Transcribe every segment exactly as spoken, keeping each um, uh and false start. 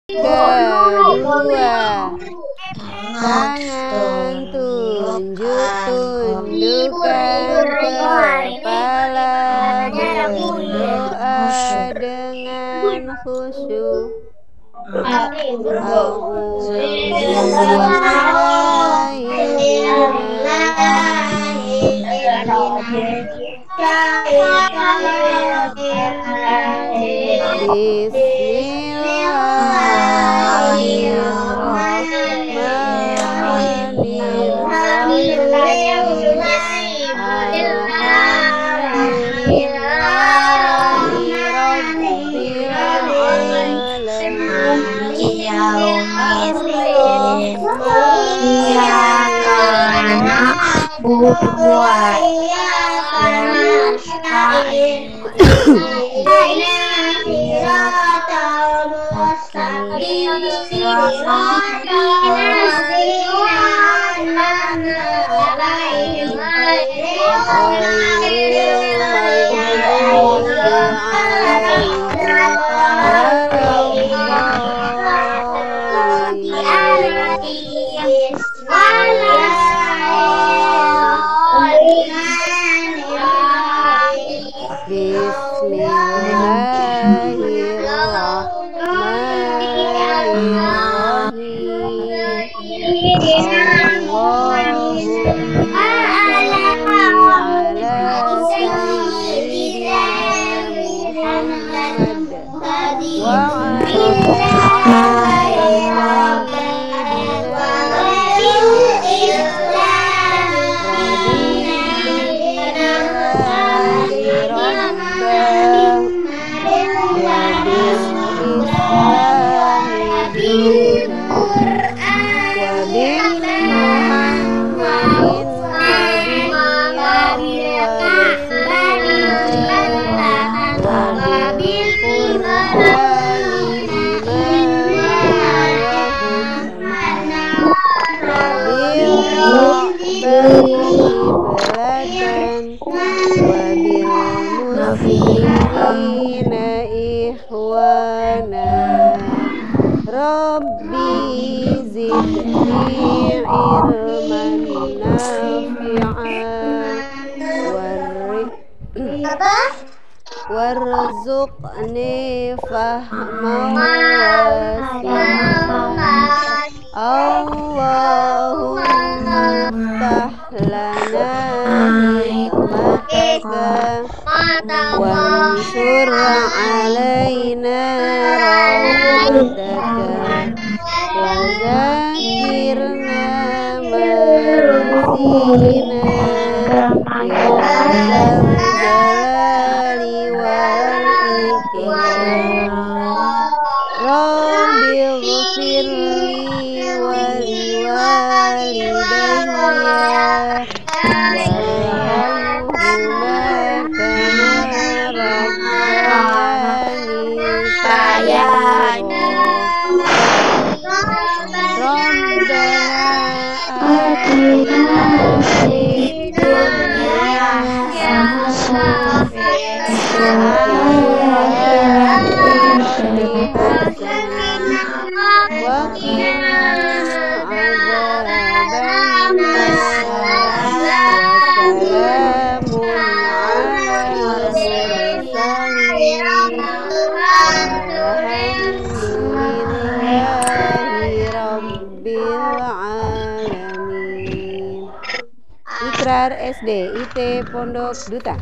Kedua, tangan tunjuk tundukkan kepala, berdoa dengan khusyuk. Warzuqni fahman wasi'an. Allahumma ftah lana hikmataka wansur alaina rahmataka wa zakirna marzina ya Ikrar S D I T Pondok Duta.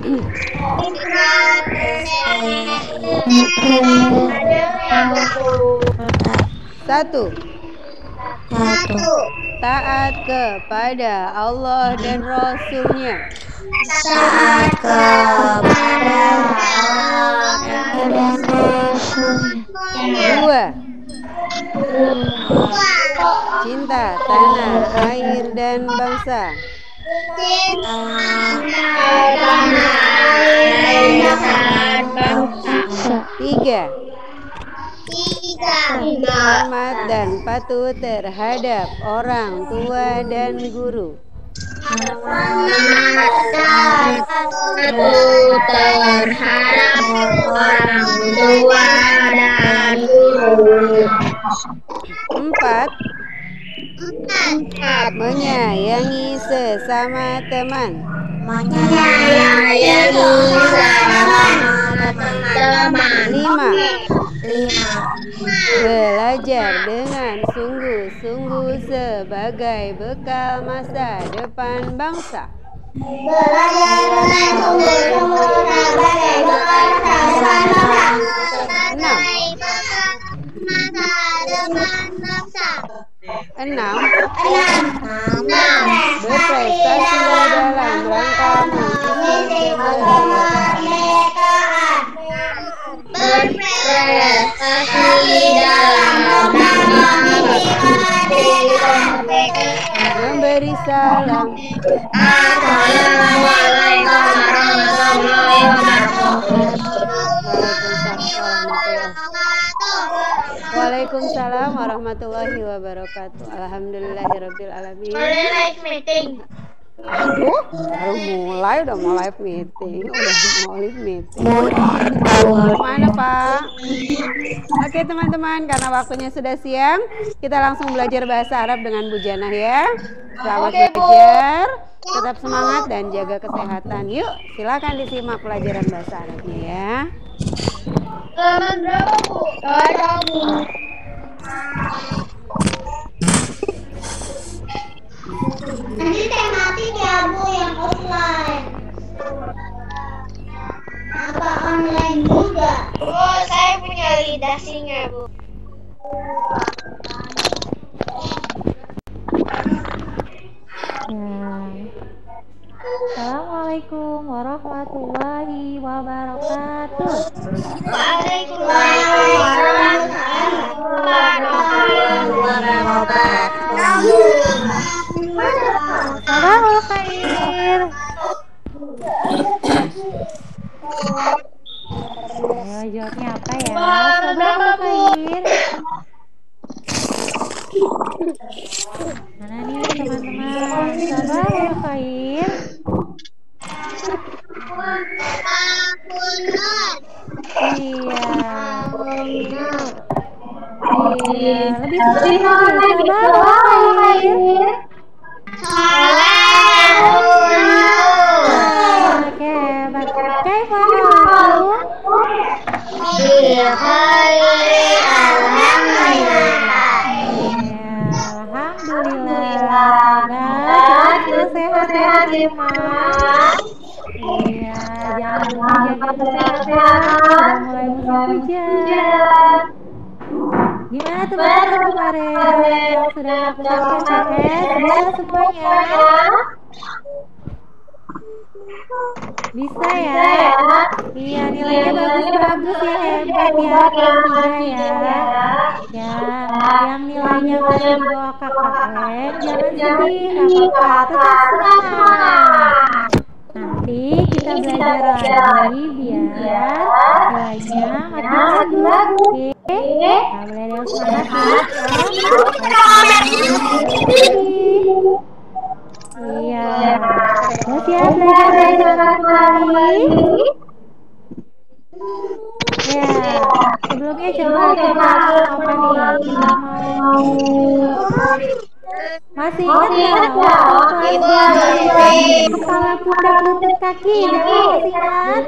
Satu. Satu. Taat kepada Allah dan Rasulnya. Taat kepada Allah dan Rasulnya. Dua. Cinta tanah, air dan bangsa. Cinta tanah, air dan bangsa. Tiga. Tiga. Hormat dan patuh terhadap orang tua dan guru. Hormat dan patuh terhadap orang tua dan guru. Empat. Empat. Menyayangi sesama teman. Menyayangi sesama teman. Lima. Lima. Belajar dengan sungguh-sungguh sebagai bekal masa depan bangsa. Belajar dengan sungguh-sungguh sebagai bekal masa depan Enam. masa depan bangsa. Enam. Enam. Berprestasi dalam rangka mengisi kemerdekaan. Berprestasi dalam rangka mengisi kemerdekaan. Memberi salam. Assalamualaikum warahmatullahi wabarakatuh. Waalaikumsalam warahmatullahi wabarakatuh. Alhamdulillahirabbil alamin. Live meeting. Aduh, baru mulai udah mau live meeting, udah mau live meeting. Mana Pak? Oke teman-teman, karena waktunya sudah siang, kita langsung belajar bahasa Arab dengan Bu Janah ya. Selamat belajar, tetap semangat dan jaga kesehatan. Yuk, silakan disimak pelajaran bahasa Arabnya ya. Selamat berapa Bu? Selamat Bu. Nanti tematik ya Bu yang offline. Apa online juga? Oh, saya punya lidah singa Bu. Assalamualaikum warahmatullahi wabarakatuh. Waalaikumsalam warahmatullahi wabarakatuh. Sabahul khair. Ayo jawabnya apa ya? Sabahul khair. Mana nih teman-teman? Sabahul khair. Iya. Iya, lebih sedikit lagi. Sabahul khair. Oke, baik. Kaifa halukum? Alhamdulillah. Semoga kita sehat ya teman. Iya, jangan lupa jaga kesehatan. Sudah mulai musim hujan. Gimana teman-teman kemarin yang sudah melakukan P T S? Bisa semuanya? Bisa ya? Iya, nilainya bagus-bagus ya, hebat ya, kelas tiga ya. Ya, yang nilainya masih di bawah K K N, jangan sedih, nggak apa-apa, tetap semangat. Nanti kita belajar lagi biar nilainya makin bagus, oke? Nah, belajar semangat ya. Iya. Udah siap belajar bahasa Arab kembali? Ya, sebelumnya coba kita mau apa nih? Kita mau masih ingat nggak waktu kelas dua kepala pundak lutut kaki? Masih ingat?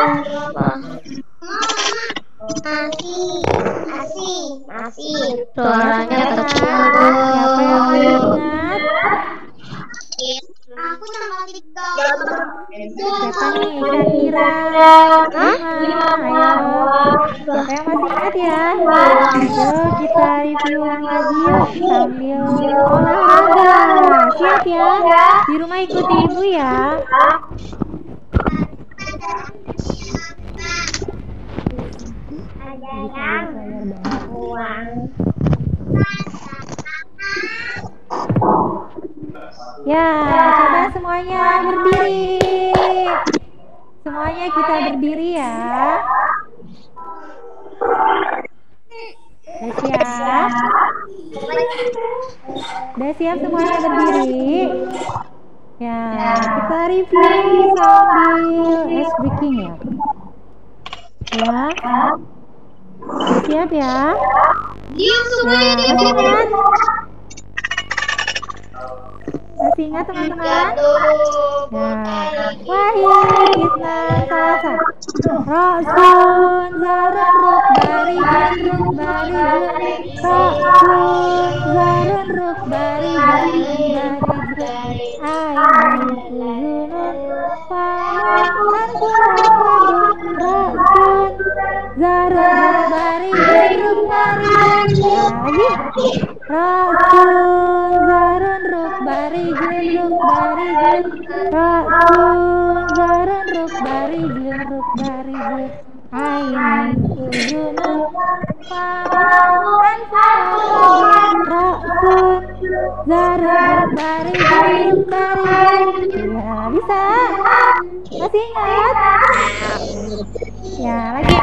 Masih, masih. Suaranya kecil. Siapa yang masih ingat? Aku tambah tiga. Siapa nih? Syakira. Lima. Ayo. Siapa yang masih ingat ya? Ayo kita review ulang lagi yuk sambil olahraga. Siap ya? Di rumah ikuti ibu ya. Ada yang uang. Ya, coba semuanya berdiri. Semuanya kita berdiri ya. Udah siap? Udah siap semuanya berdiri? Ya, kita review sambil ice breaking ya. Ya. Udah siap ya? Diam semuanya, Ya, diam. masih ingat? Masih ingat teman-teman? Nah, Wahid, Isnan, Salasa. Rasun, Zarun, Rukbari, Jun, Rukbari, Jun. Rasun, Zarun, Rukbari, Jun, Rukbari, Jun. Ainun, Uzunun, Famun, Anfun, Wasadun. Rasun, Zarun, Rukbari, Jun, Rukbari, Jun. Ya, lagi. Rasun, Zarun, Rukbari, Jun, Rukbari, Jun. Rasun, Zarun, Rukbari, Jun, Rukbari, Jun. Ainun, Uzunun, Famun, Anfun, Wasadun. Rasun, Zarun, Rukbari, Jun, Rukbari, Jun. Ya, bisa? Masih ingat? Ya, lagi.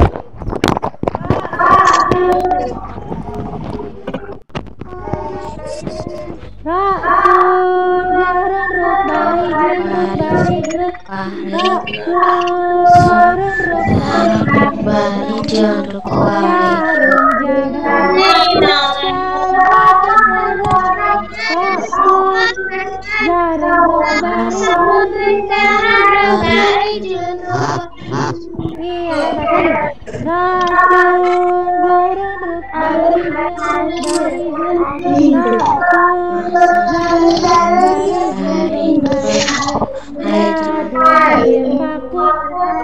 Rasun, Zarun, Rukbari, Jun, Rukbari, Jun. Rasun, Zarun, Rukbari, Jun, Rukbari, Jun. Jarum, jarum, jalmakan wazan. Rasun, Zarun, Rukbari, Jun, Rukbari, Jun. Iya, hebat lagi. Rasun, Zarun, Rukbari, Jun, Rukbari, Jun. Rasun, Zarun, Rukbari, Jun, Rukbari, Jun. Jadun, jim, fakun,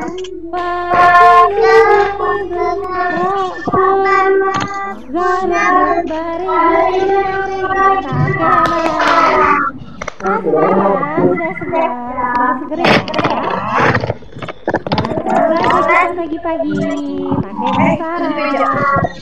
fakilun, idun. Rasun, Zarun, Rukbari, Jun, Rukbari, Jun. Oke, hebat. Sudah semua ya, sudah semua, sudah segera ya. Dan sekarang lagi kita pagi-pagi pakai bahasa Arab.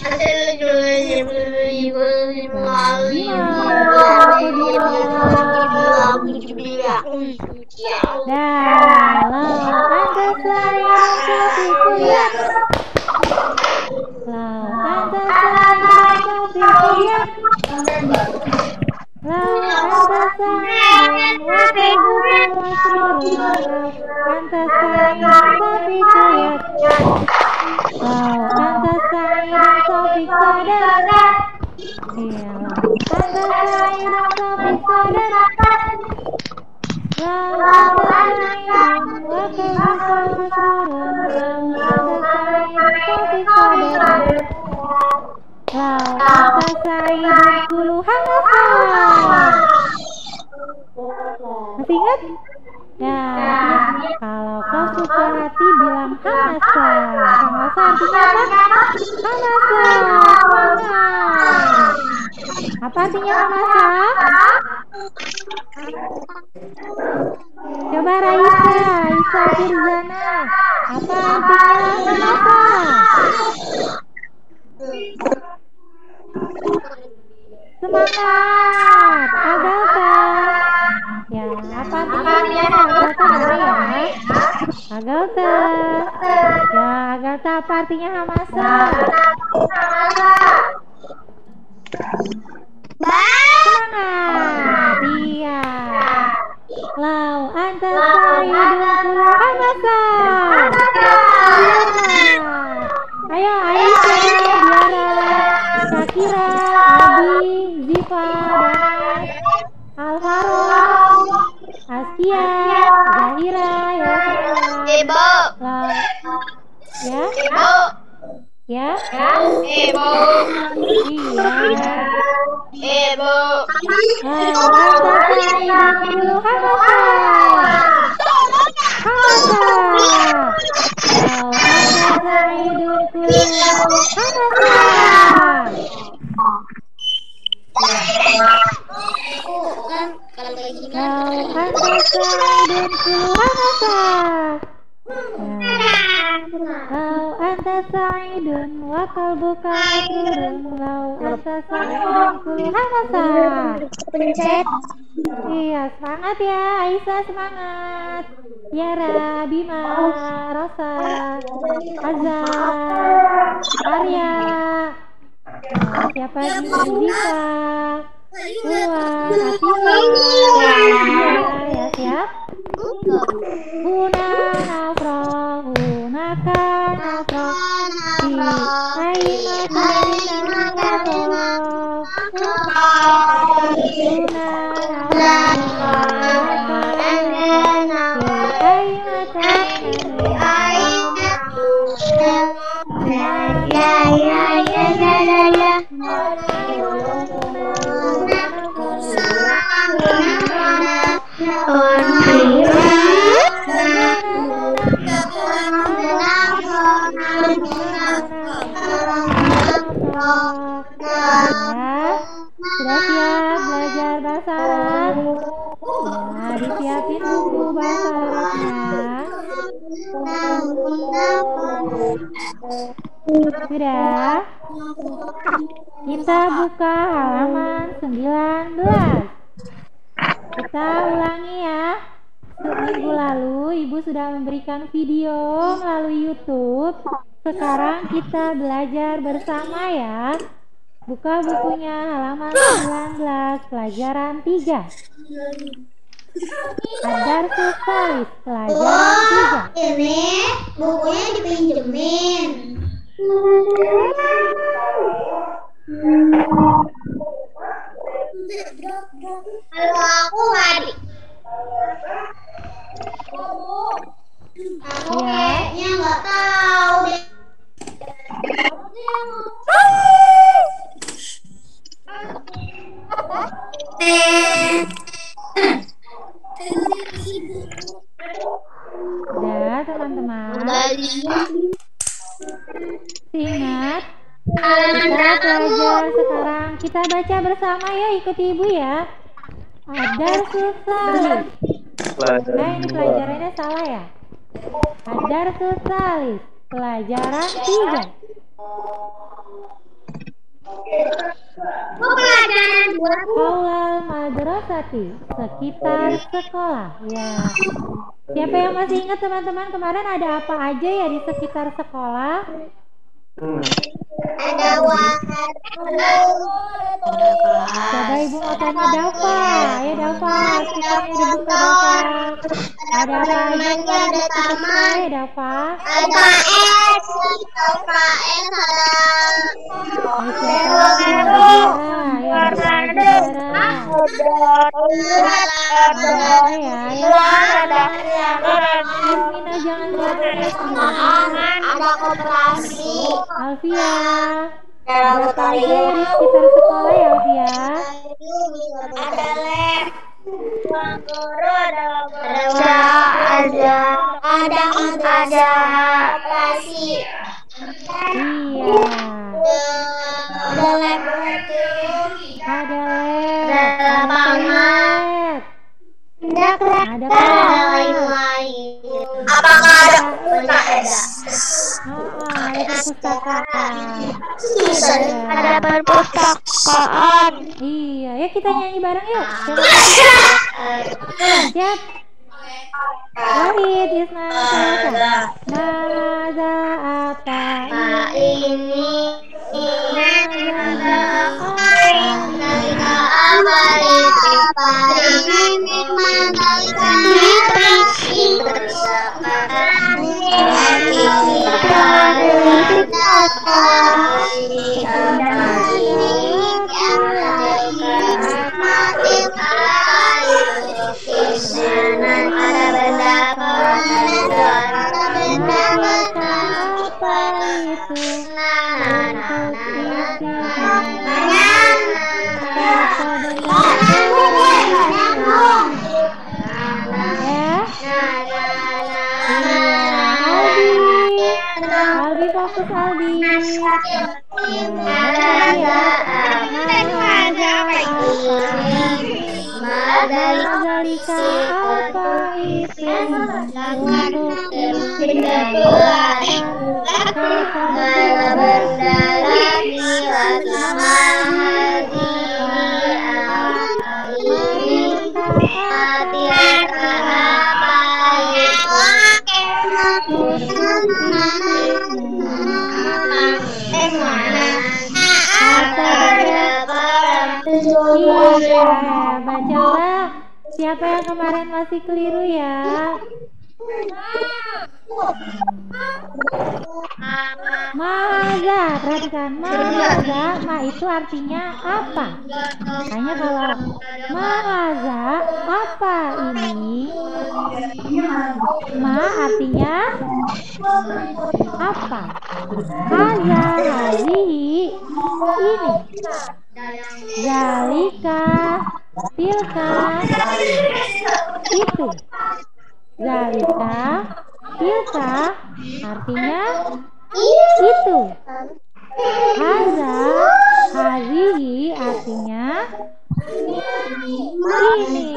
Dalam anta sayang sofiku ya. Lau anta sayang sofiku ya. Lau anta sayang wakabuka wasrurun. Anta sayang sofiku ya. Lau anta sayang sofik sadar. Iya, anta sayang sofik sadar. Lau anta sayang wakabuka wasrurun. Lau anta sayang sofik sadar. Lau anta sayang kulu hamasa. Masih ingat? Ya, artinya kalau kau suka hati bilang hamasa. Hamasa artinya apa? Hamasa, semangat. Apa artinya hamasa? Coba Raisa, Raisa Firzana. Apa artinya hamasa? Semangat. Agalta. Ya, apa artinya hamasa? Agalta mana ya? Agalta. Ya, Agalta apa artinya hamasa? Semangat. Iya. Lau anta sayyidun kulu hamasa. Semangat. Ayo Aisyah, Diara, Syakira, Abi, Ziva, Danas, Alvaro, Askia, Zahira, ya semua. Ibu. Lau, ya, Ibu. ya, Ibu. iya. Ibu. Lau anta sayyidun kulu hamasa. Hamasa. Lau anta sayyidun kulu hamasa. Kan kalau kayak gini Lau anta sayyidun kulu hamasa. Lau anta sa'idun wa qalbuka masrurun. Lau anta sa'idun kulu hamasa. pencet. Iya, semangat ya Aisyah, semangat. Yara, Bima, Rosa, Azan, Arya. Nah, siapa lagi? Ziva, Ulwa, Afifa, Dia, ya siap. Huna nafro, hunaka nafro, di aina kadina nafro, Sudah siap belajar bahasa Arab? Ya, disiapin buku bahasa Arabnya. Sudah? Kita buka halaman sembilan belas. Kita ulangi ya. Seminggu lalu Ibu sudah memberikan video melalui YouTube. Sekarang kita belajar bersama ya. Buka bukunya halaman sembilan belas, pelajaran tiga. Ad-Darsus Tsalits, pelajaran tiga. Ini bukunya dipinjemin. Kalau aku adik. Aku kayaknya nggak tahu deh. Udah teman-teman. Ingat, kita belajar sekarang. Kita baca bersama ya, ikuti Ibu ya. Ad-Darsus Tsalits. Nah ini pelajarannya salah ya. Ad-Darsus Tsalits, pelajaran tiga. Pelajaran dua. Aulal madrasati, sekitar sekolah. Ya. Siapa yang masih ingat teman-teman kemarin ada apa aja ya di sekitar sekolah? Ada wakat. Coba Ibu mau tanya Dafa. Ya Dafa, sekitarnya dibuka Dafa. Ada apa aja kemarin di sekitar sekolah ya Dafa? Ada es. Ada es. Ada koperasi. Alfia, berapa aja ya di sekitar sekolah ya Alfia? Ada lab. Guru ada ada ada ada koperasi. Iya. Ada laboratorium. Ada lab. Ada lapangan. Ada Ada lain-lain. Apakah ada perpustakaan? Oh, ada perpustakaan. Ada perpustakaan. Iya, ya kita nyanyi bareng yuk. Siap. Wahid Isna Salasa. Maza apa ini? Maza Mandalika apa itu? Ini Mandalika itu. Sekarang ini Albi fokus Albi. Mandalika apa itu? Untuk Iya, bacalah. Siapa yang kemarin masih keliru ya? Mahaza, perhatikan. Mahaza, ma itu artinya apa? Hanya kalau mahaza, apa ini? Ma artinya apa? Haza, hazihi, ini. Zalika, tilka, itu. Zalika, tilka, artinya itu. Haza, hazihi, artinya ini.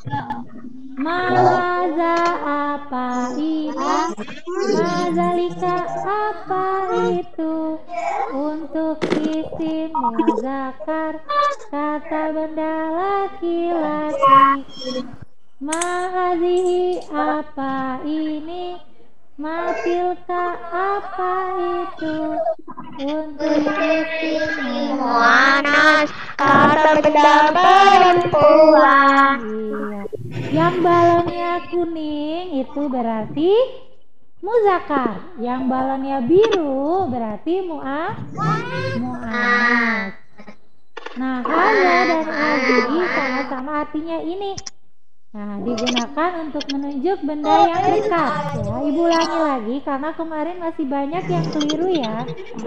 Mahaza, apa ini? Mazalika, apa itu? Untuk isim muzakkar, kata benda laki-laki. Mahazihi, apa ini? Matilka, apa itu? Untuk isim muannas, kata benda perempuan. Iya. Yang balonnya kuning itu berarti muzakkar. Yang balonnya biru berarti mu'a mu'annas. Nah, haza dan hazihi sama-sama artinya ini. Nah, digunakan untuk menunjuk benda yang dekat ya. Ibu ulangi lagi karena kemarin masih banyak yang keliru ya.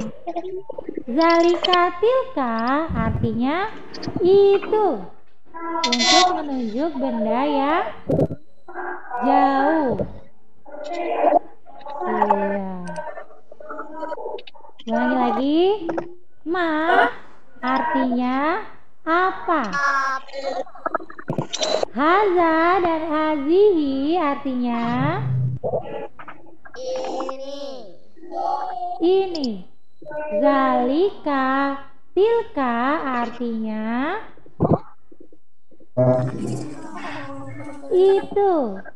Zalika tilka artinya itu. Untuk menunjuk benda yang jauh. Iya. Ulangi lagi. Ma artinya apa? Haza dan hazihi artinya Ini. ini. Zalika, tilka artinya itu.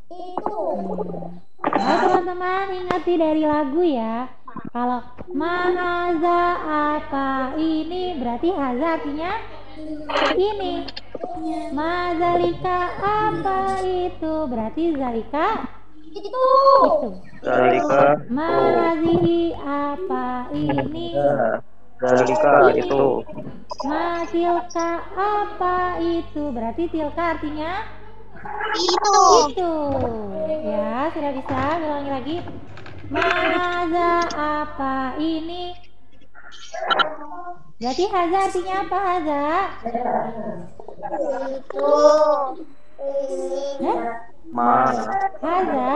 Nah, teman-teman ingati dari lagu ya. Kalau mahaza apa ini berarti haza artinya ini. Mazalika apa itu berarti zalika itu. Zalika Mahazihi apa ini? Zalika itu. Matilka apa itu berarti tilka artinya Itu. itu. Ya, sudah bisa. Ulangi lagi. Mahaza apa ini? Berarti haza artinya apa haza? Itu. Hah? Ma. Haza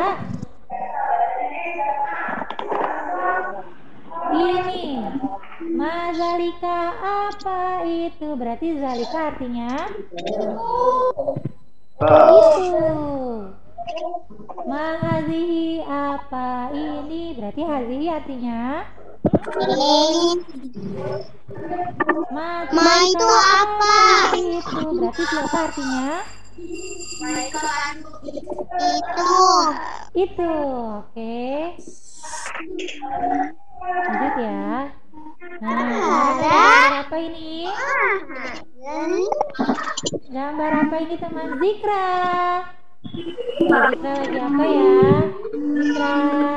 ini. Mazalika apa itu? Berarti zalika artinya itu. Mahazihi apa ini? Berarti hazihi artinya Ma, Ma itu apa? Itu berarti tilka artinya Itu. itu. Oke. Lanjut ya. Nah, gambar apa ini? Gambar apa ini teman Zikra? Zikra lagi apa ya? Zikra.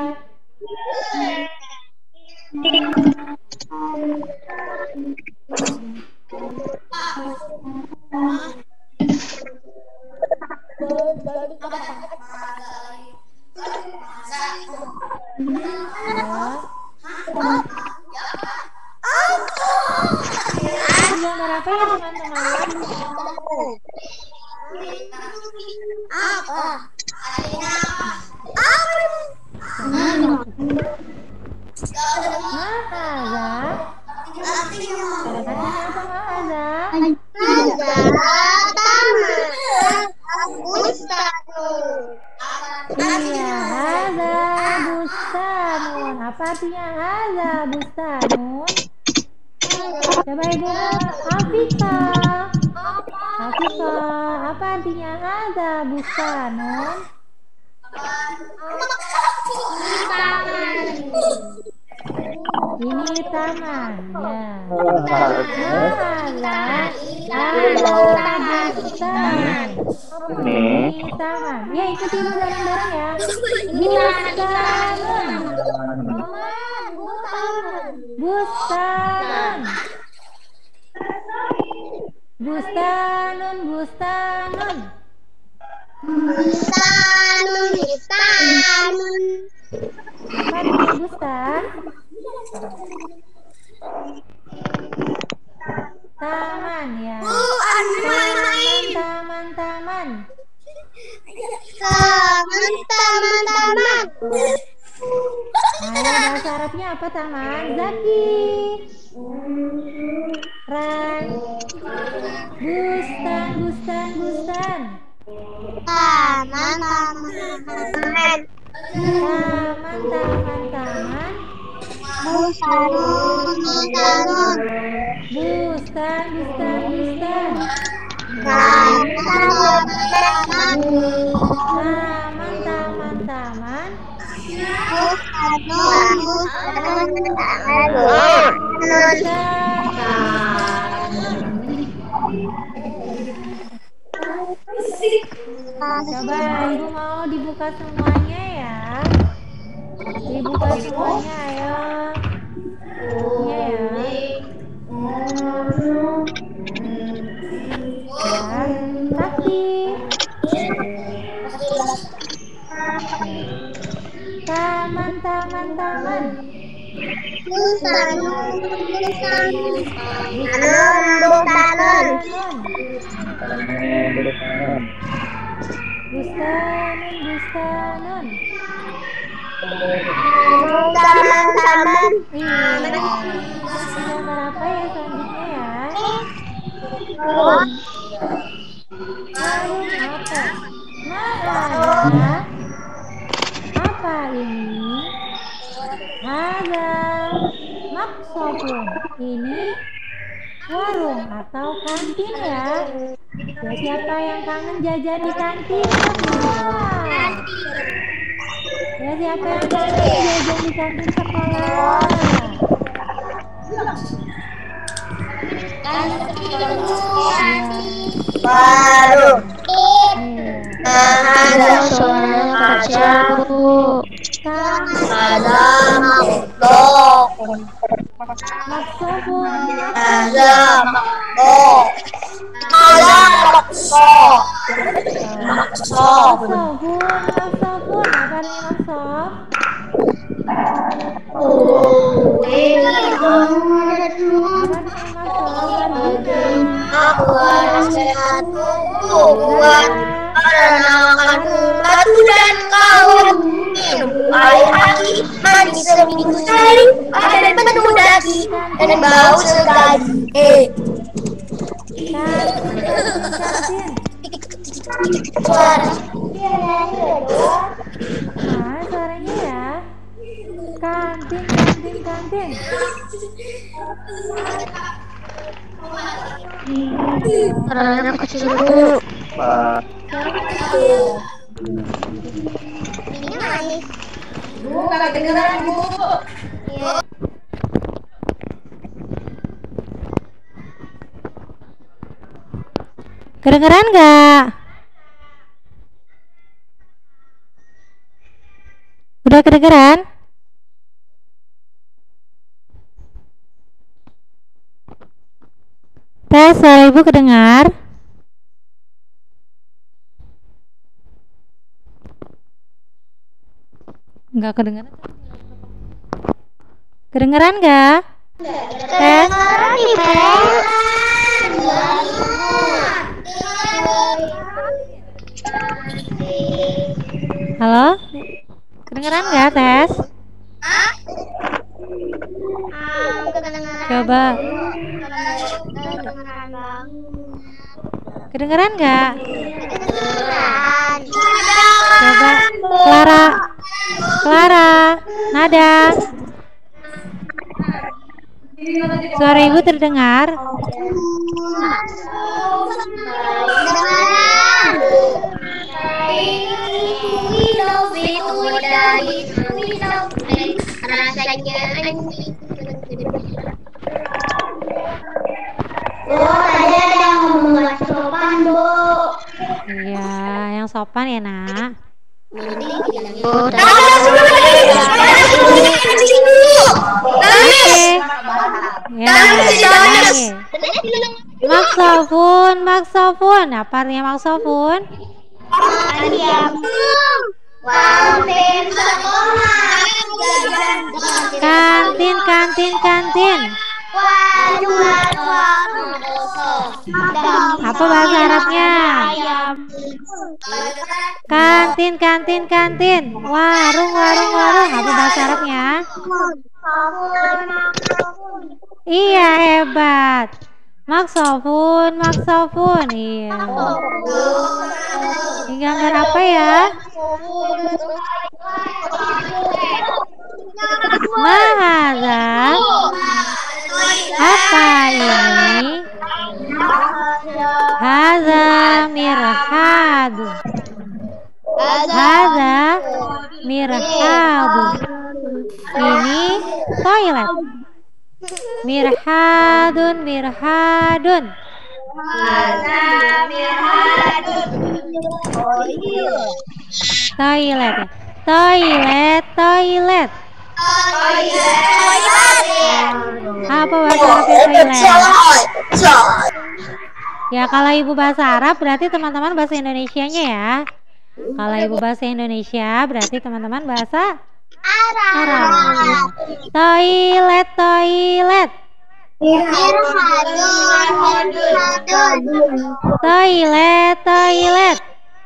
Gambar apa ya teman-teman? Apa? Mahaza. Artinya apa mahaza? Iya, haza bustanun. Apa artinya haza bustanun? Coba ibu Afika. Afika, apa artinya haza bustanun? Ini taman, ya. Haza, haza bustan. Ini taman. Ya ikuti ibu bareng-bareng ya. Bustanun. Bustanun. Bustanun, bustanun. Bustanun, bustanun. Apa artinya bustan? Taman ya. Taman, taman, taman. Taman, taman, taman. Ayo bahasa Arabnya apa taman? Zaki. Ran. Bustan, bustan, bustan. Taman, taman, taman. Taman, taman, taman. Bustanun, bustanun. Bustan, bustan, bustan. Taman, taman, taman. Taman, taman, taman. Bustanun, bustanun, taman. Coba ibu mau dibuka semuanya ya. Dibuka semuanya ayo. Bukunya ya. Ya, sakti. Taman, taman, taman. Bustanun, bustanun. Bustanun. Bustanun. Bustanun, bustanun. Taman, taman. Iya. Gambar apa ya selanjutnya ya? Warung apa? Mana? Apa ini? Ada maksofun. Ini warung atau kantin ya. Ya, siapa yang kangen jajan di kantin? Wah. Ya, siapa yang kangen jajan di kantin sekolah? Baru. Iya. Ada suara kaca, Bu. Ada makhluk. Maksofun. Ada makhluk. Ada makhluk. Makhluk. Maksofun, maksofun. Apa nih maksof? Ini Apa nih maksof? aku sehat buat merenakan batu dan kawan minum air aki mandi seminggu sekali ada penuh daki dan bau sekali eh Kantin, kantin. suara Nah, suaranya ya. Kantin, kantin, kantin. suaranya kecil dulu Pak. Suaranya kecil. ini manis Bu, kagak kedengeran, Bu. Kedengeran nggak? Udah kedengeran? Tes, suara ibu kedengar? Nggak kedengeran? Kedengeran nggak? Tes. Halo? Kedengeran nggak tes? Coba. Kedengeran nggak? Coba. Clara. Clara. Nada. Suara ibu terdengar? Rasanya anjing. Oh, tadi ada yang ngomong sopan, Bu. Iya. sopan ya, Nak. Oke. Ya, lagi. Maksofun, maksofun. Apa artinya maksofun? Kantin, kantin, kantin. Apa bahasa Arabnya? Kantin, kantin, kantin. Warung, warung, warung. Apa bahasa Arabnya? Iya, hebat. Maksofun, maksofun. Iya. Ini gambar apa ya? Mahadza. Apa ini? Hadza mirhad. Hadza mirhad. Ini toilet. Mirhadun, mirhadun. Toilet, toilet, toilet. Apa bahasa Arabnya toilet? Ya kalau ibu bahasa Arab berarti teman-teman bahasa Indonesianya ya. Kalau ibu bahasa Indonesia berarti teman-teman bahasa Arab. Toilet, toilet. Toilet, toilet.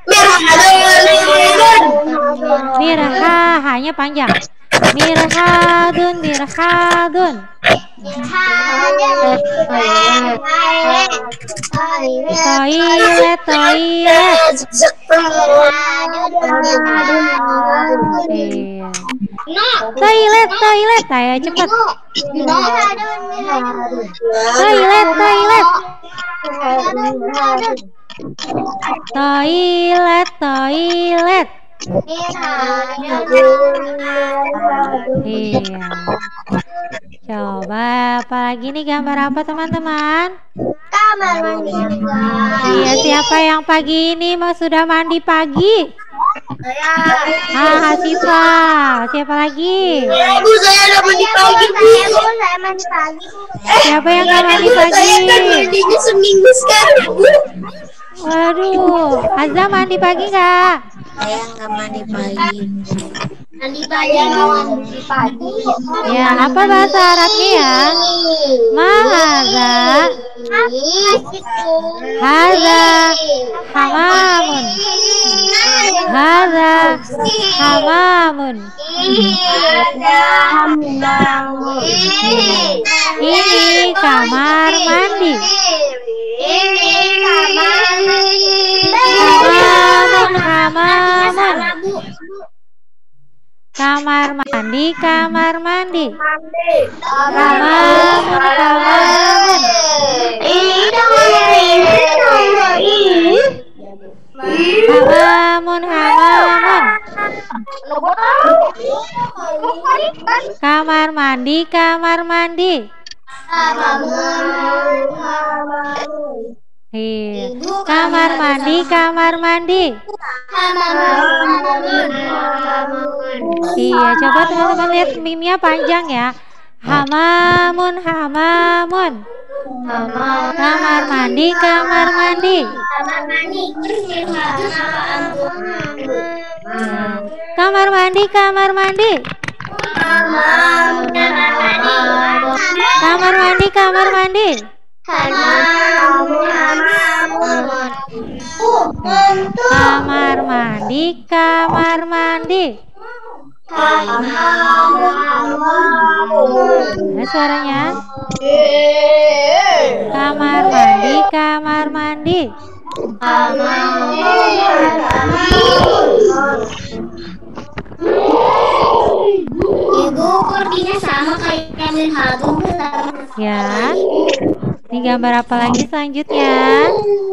Mirha, hanya panjang. Mirhadun, mirhadun. Toilet, toilet. Toilet, toilet. Ayo cepat. Toilet, toilet. Toilet, toilet. Iya. Coba apa lagi nih, gambar apa teman-teman? Kamar mandi. Iya, siapa yang pagi ini mau sudah mandi pagi? Ah, Hasifa. Siapa lagi? Ibu, saya udah mandi pagi. Ibu, saya mandi pagi. Siapa yang nggak mandi pagi? Mandinya seminggu sekali, Bu. Waduh, Azza mandi pagi nggak? Saya nggak mandi pagi. Mandi pagi, mandi pagi. Ya, apa bahasa Arabnya ya? Mahadza. Hadza hamamun. Hadza hamamun. Ini kamar mandi. Ini kamar mandi. Hamamun, hamamun. Kamar mandi, kamar mandi. Hamamun, hamamun. Hamamun, hamamun. Kamar mandi, kamar mandi. Iya. Kamar mandi, kamar mandi. Iya, coba teman-teman lihat mimnya panjang ya. Hamamun, hamamun. Kamar mandi, kamar mandi. Kamar mandi, kamar mandi. Kamar mandi, kamar mandi. Kamar mandi, kamar mandi. Ada suaranya? Kamar mandi, kamar mandi. Ibu, kurdinya sama kayak mirhadun. Ya. Ini gambar apa lagi selanjutnya?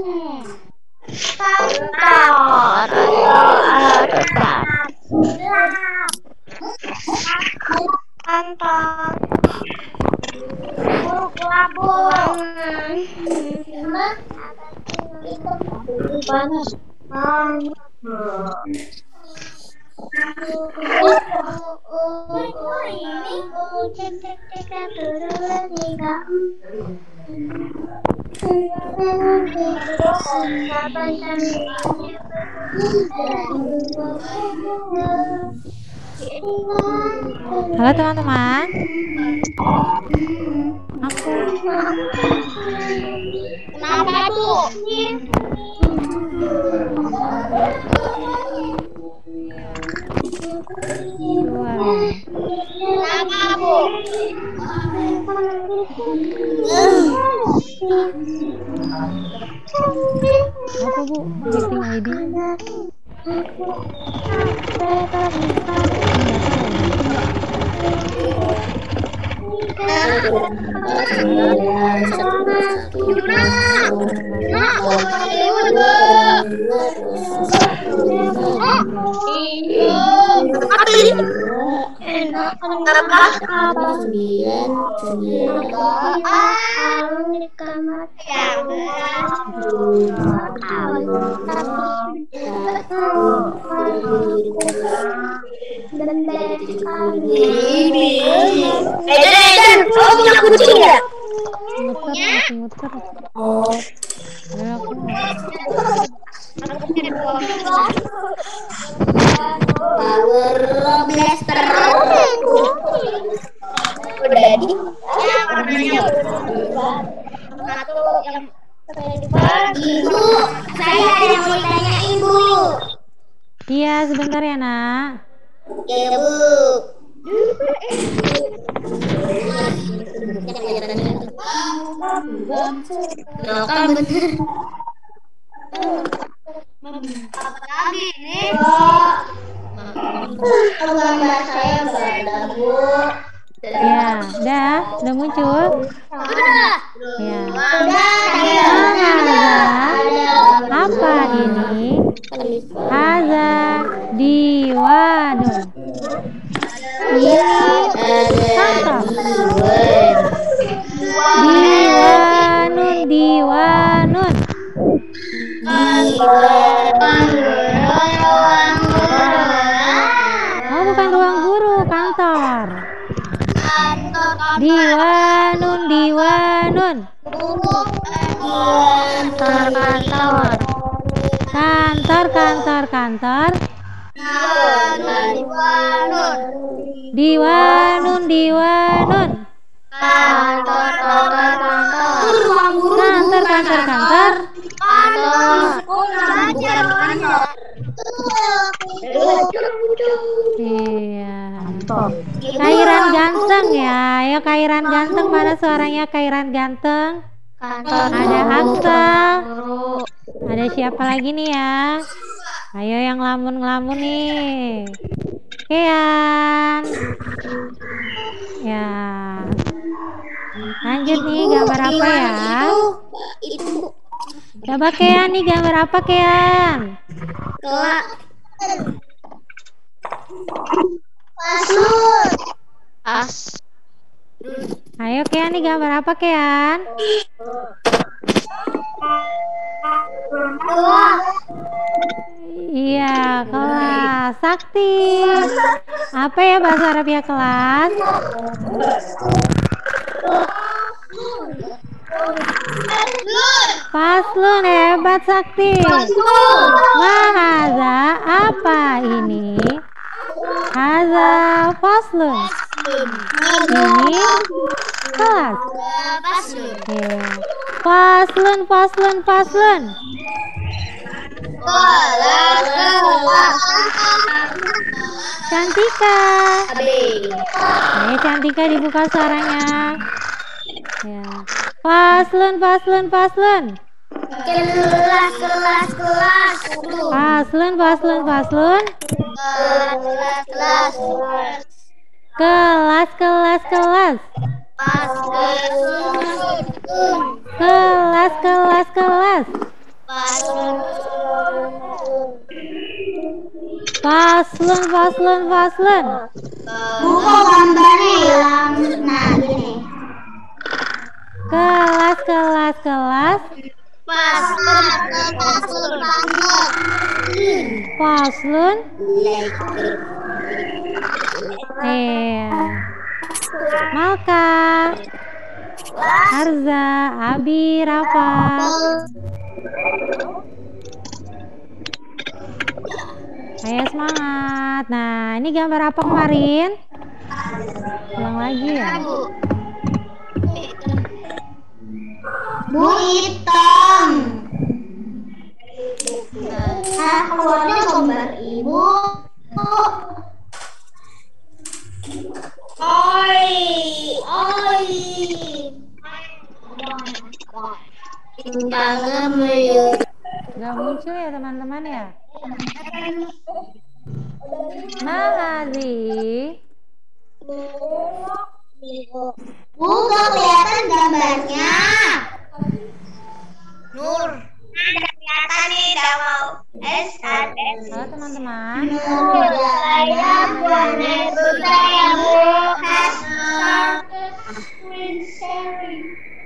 Kantor. Panas. Halo teman-teman. Kenapa tuh? Kenapa bu? Apa bu? Meeting I D. Eden, kamu punya kucing ya? Muter, masih muter. Oh. Ada aku nggak? Power Blaster. Udah di. Ya, warnanya satu yang Ibu, saya ada yang mau ditanyain Bu. Iya, sebentar ya nak. Ya Bu. Nah, kan bener. Apa lagi nih? Gambar saya nggak ada Bu. Ya, udah, udah muncul. Udah. Ya. Udah. Apa ini? Haza diwanun. Ini kantor. Diwanun, diwanun. Oh, bukan ruang guru, kantor. Diwanun, diwanun. Kantor, Kantor, kantor, kantor. Diwanun, diwanun. kantor, kantor, Kantor, kantor, kantor. Iya. Kairan ganteng ya. Ayo Kairan ganteng, mana suaranya Kairan ganteng? Ada Aksel. Ada siapa lagi nih ya? Ayo yang ngelamun-ngelamun nih. Kean. Ya. Lanjut nih, gambar apa ya? Coba Kean nih, gambar apa Kean? As. Ayo Kean nih, gambar apa Kean? Iya, kelas. Sakti. Apa ya bahasa Arab ya kelas? Faslun, hebat Sakti. Mahaza, apa ini? Haza faslun. Ini kelas. Ya. Faslun, faslun, faslun. Cantika. Ayo Cantika dibuka suaranya. Ya. Faslun, faslun, faslun. Kelas, kelas, kelas. Faslun, faslun, faslun. Kelas, kelas. Kelas, kelas, kelas. Pas, Kelas, kelas, kelas. Faslun, faslun, faslun. Buka gambarnya hilang. Nah, gini. Kelas, kelas, kelas. Pas, kelas, kelas, kelas. Faslun. Iya. Malka. Harza, Abi, Rafa. Ayo semangat. Nah, ini gambar apa kemarin? Ulang lagi ya. Bu hitam. Nah, keluarnya gambar ibu. Oi, oi. Gak muncul ya teman-teman ya? Makasih. Bu, gak kelihatan gambarnya. Nur. Ada kelihatan nih, udah mau S R S. Halo teman-teman. Saya buana itu saya Bu screen sharing.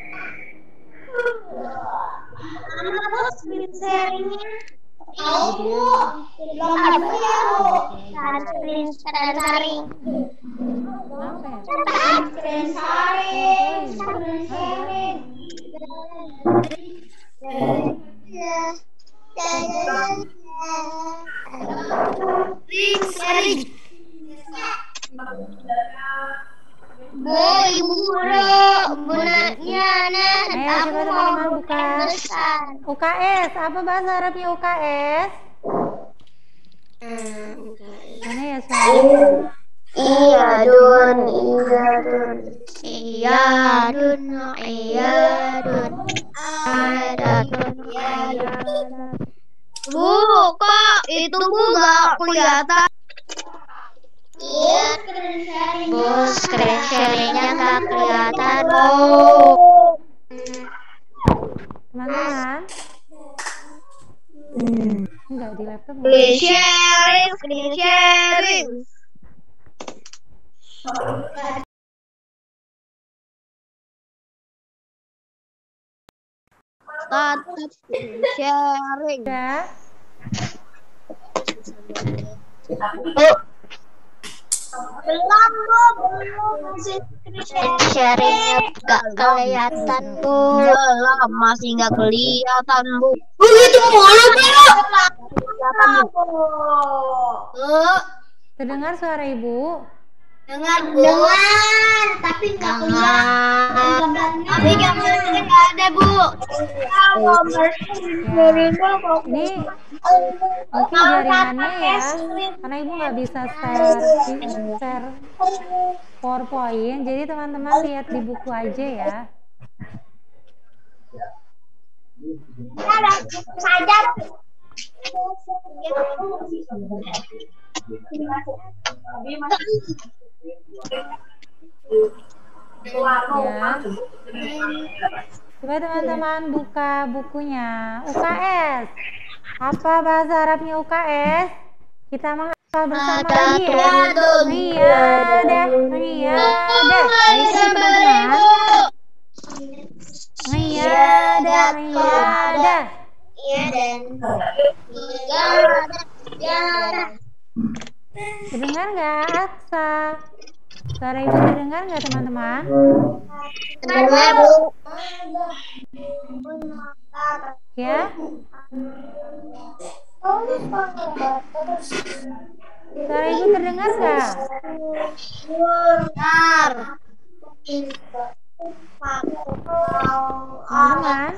Apa screen sharingnya? Tahu Bu. Belum ada ya Bu. Screen sharing. Kenapa ya? Screen sharing. Screen sharing. Screen sharing. Bu, ibu guru, bunanya anak, Ayo coba teman-teman buka U K S. Apa bahasa Arabnya U K S? Mana ya suaranya? Iya dun, iya dun, iya dun, iya dun, ada dun, iya dun. Bu, kok itu Bu gak kelihatan? Iya, Bu, screen sharingnya gak kelihatan Bu. Teman-teman. Enggak di laptop. Screen sharing, screen sharing. Tetap sharing. Ya. Belum Bu, belum masih sharingnya gak kelihatan Bu. Belum, masih gak kelihatan Bu. Begitu mulu Bu. Bu, Terdengar suara ibu? dengar Bu. Dengar, tapi gak kelihatan. Tapi gambarnya gak ada Bu. Ini mungkin jaringannya ya, karena ibu nggak bisa share share PowerPoint, jadi teman-teman lihat di buku aja ya. Saja. Ya. Coba teman-teman buka bukunya U K S. Apa bahasa Arabnya U K S? Kita menghafal bersama lagi ya. Iya dah, iya dah. Ayo teman-teman. Iya dah, iya dah. Iya dan. Iya iya. Terdengar nggak Aksa? Suara ibu terdengar nggak teman-teman? Dengar Bu. Ya. Suara ibu terdengar nggak? Dengar. Teman-teman.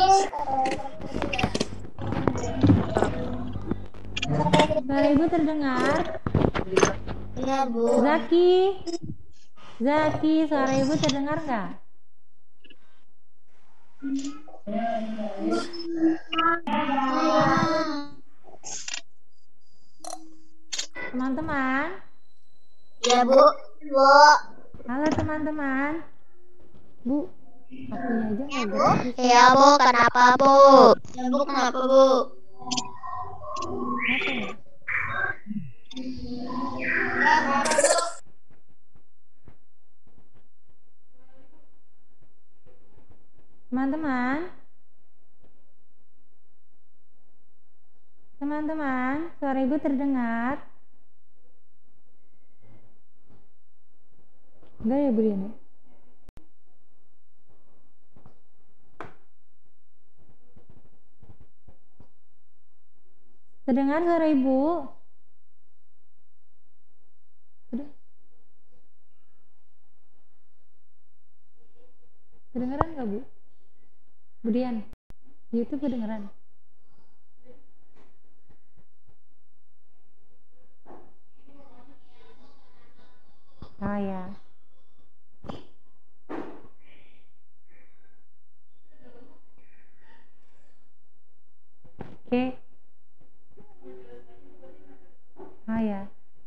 Suara ibu terdengar? Dengar Bu. Zaki. Zaki, suara ibu terdengar nggak? Teman-teman. Ya Bu. Bu. Halo teman-teman. Bu, akunya aja nggak gerak. Ya Bu, kenapa Bu? Ya Bu, kenapa Bu? Kenapa ya? Teman-teman. Teman-teman, suara ibu terdengar? Enggak ya, Brian? Terdengar suara ibu? Kedengeran nggak, Bu? Brian, di YouTube kedengeran? Oh ya. Oke. Oh ya.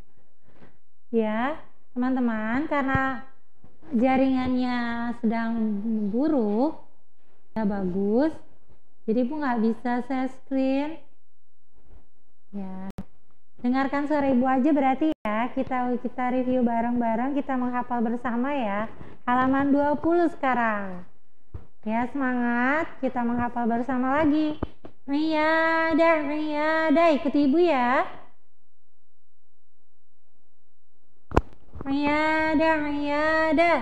Ya, teman-teman, karena jaringannya sedang buruk, ya bagus, jadi ibu nggak bisa share screen. Ya, dengarkan suara ibu aja berarti ya. Kita kita review bareng-bareng, kita menghafal bersama ya. Halaman dua puluh sekarang. Ya, semangat, kita menghafal bersama lagi. Riyadah, riyadah, ikuti ibu ya. Riyadah, riyadah.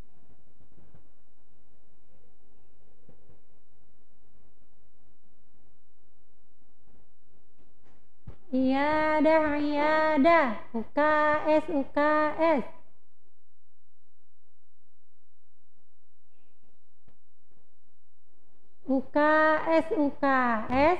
Riyadah, riyadah. U K S, U K S. U K S, U K S.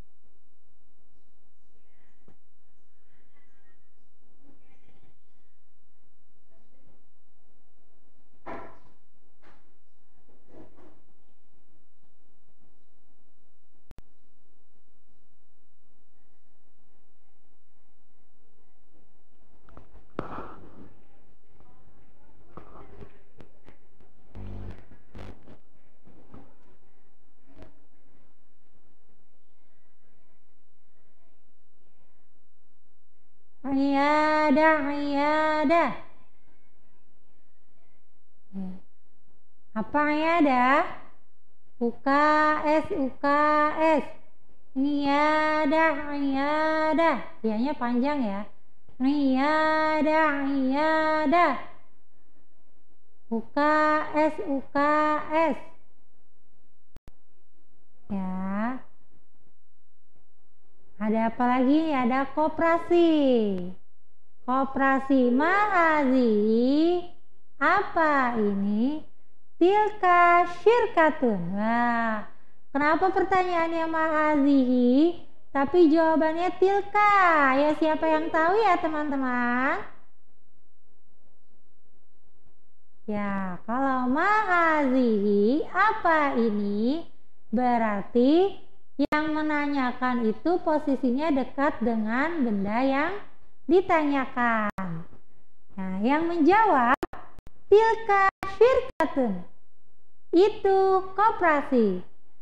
Riyadah, riyadah. Apa riyadah? U K S, U K S. Riyadah, riyadah. Dianya panjang ya. Riyadah, riyadah. U K S, U K S. Ya. Ada apa lagi? Ada koperasi. Koperasi Mahazi. Apa ini? Tilka syirkatun. Wah, kenapa pertanyaannya Mahazihi tapi jawabannya tilka? Ya, siapa yang tahu ya teman-teman? Ya, kalau Mahazihi apa ini? Berarti yang menanyakan itu posisinya dekat dengan benda yang ditanyakan. Nah, yang menjawab tilka syirkatun, itu koperasi.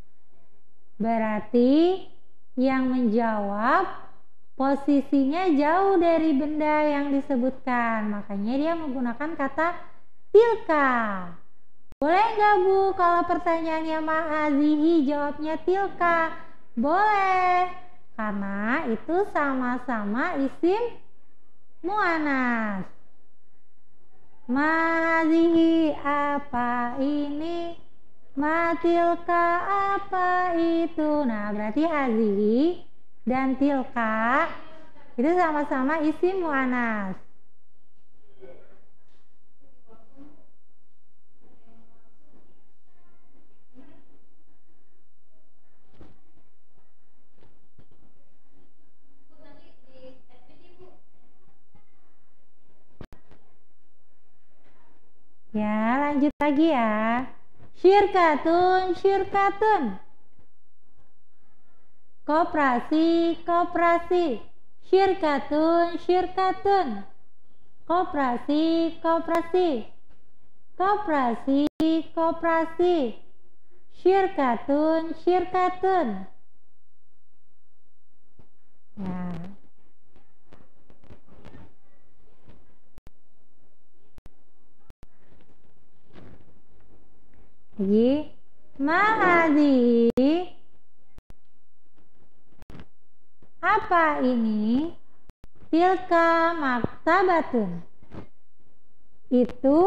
Berarti yang menjawab posisinya jauh dari benda yang disebutkan. Makanya dia menggunakan kata tilka. Boleh nggak, Bu, kalau pertanyaannya Mahazihi jawabnya tilka? Boleh, karena itu sama-sama isim muannas. Mahazihi apa ini? Matilka apa itu? Nah, berarti hazihi dan tilka itu sama-sama isim muannas. Ya, lanjut lagi ya. Syirkatun, syirkatun. Koperasi, koperasi. Syirkatun, syirkatun. Koperasi, koperasi. Koperasi, koperasi. Syirkatun, syirkatun. Ya. Lagi, Mahadi. Apa Apa ini? Tilka maktabatun. Itu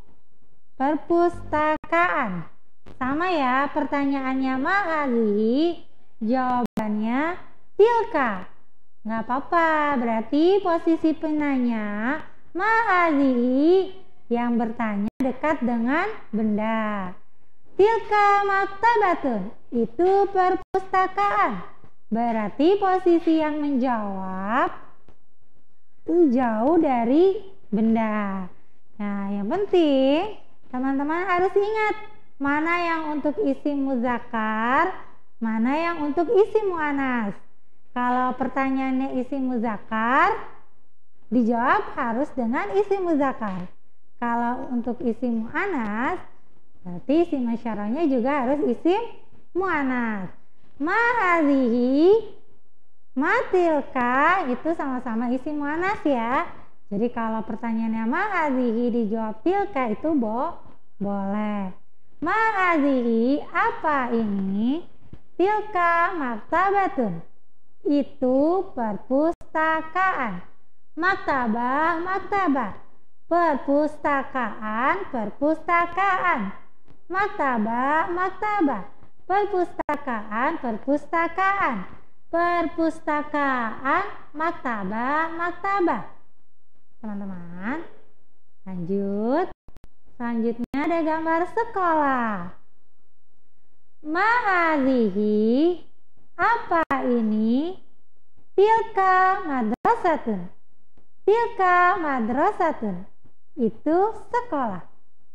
perpustakaan. Sama ya pertanyaannya ma'adhi, jawabannya tilka. Nggak apa-apa, berarti posisi penanya ma'adhi yang bertanya dekat dengan benda. Tilka maktabatun, itu perpustakaan. Berarti posisi yang menjawab itu jauh dari benda. Nah, yang penting teman-teman harus ingat mana yang untuk isim muzakkar, mana yang untuk isim muannas. Kalau pertanyaannya isim muzakkar, dijawab harus dengan isim muzakkar. Kalau untuk isim muannas, berarti isim isyarahnya juga harus isim muannas. Ma hadhihi, ma tilka itu sama-sama isim muannas ya. Jadi kalau pertanyaannya ma hadhihi dijawab tilka itu bo boleh. Ma hadhihi, apa ini? Tilka maktabatun, itu perpustakaan. Maktabah, maktabah, perpustakaan, perpustakaan. Maktabah, maktabah, perpustakaan, perpustakaan. Perpustakaan, maktabah, maktabah. Teman-teman, lanjut. Selanjutnya ada gambar sekolah. Ma hadhihi, apa ini? Tilka madrasatun, tilka madrasatun, itu sekolah.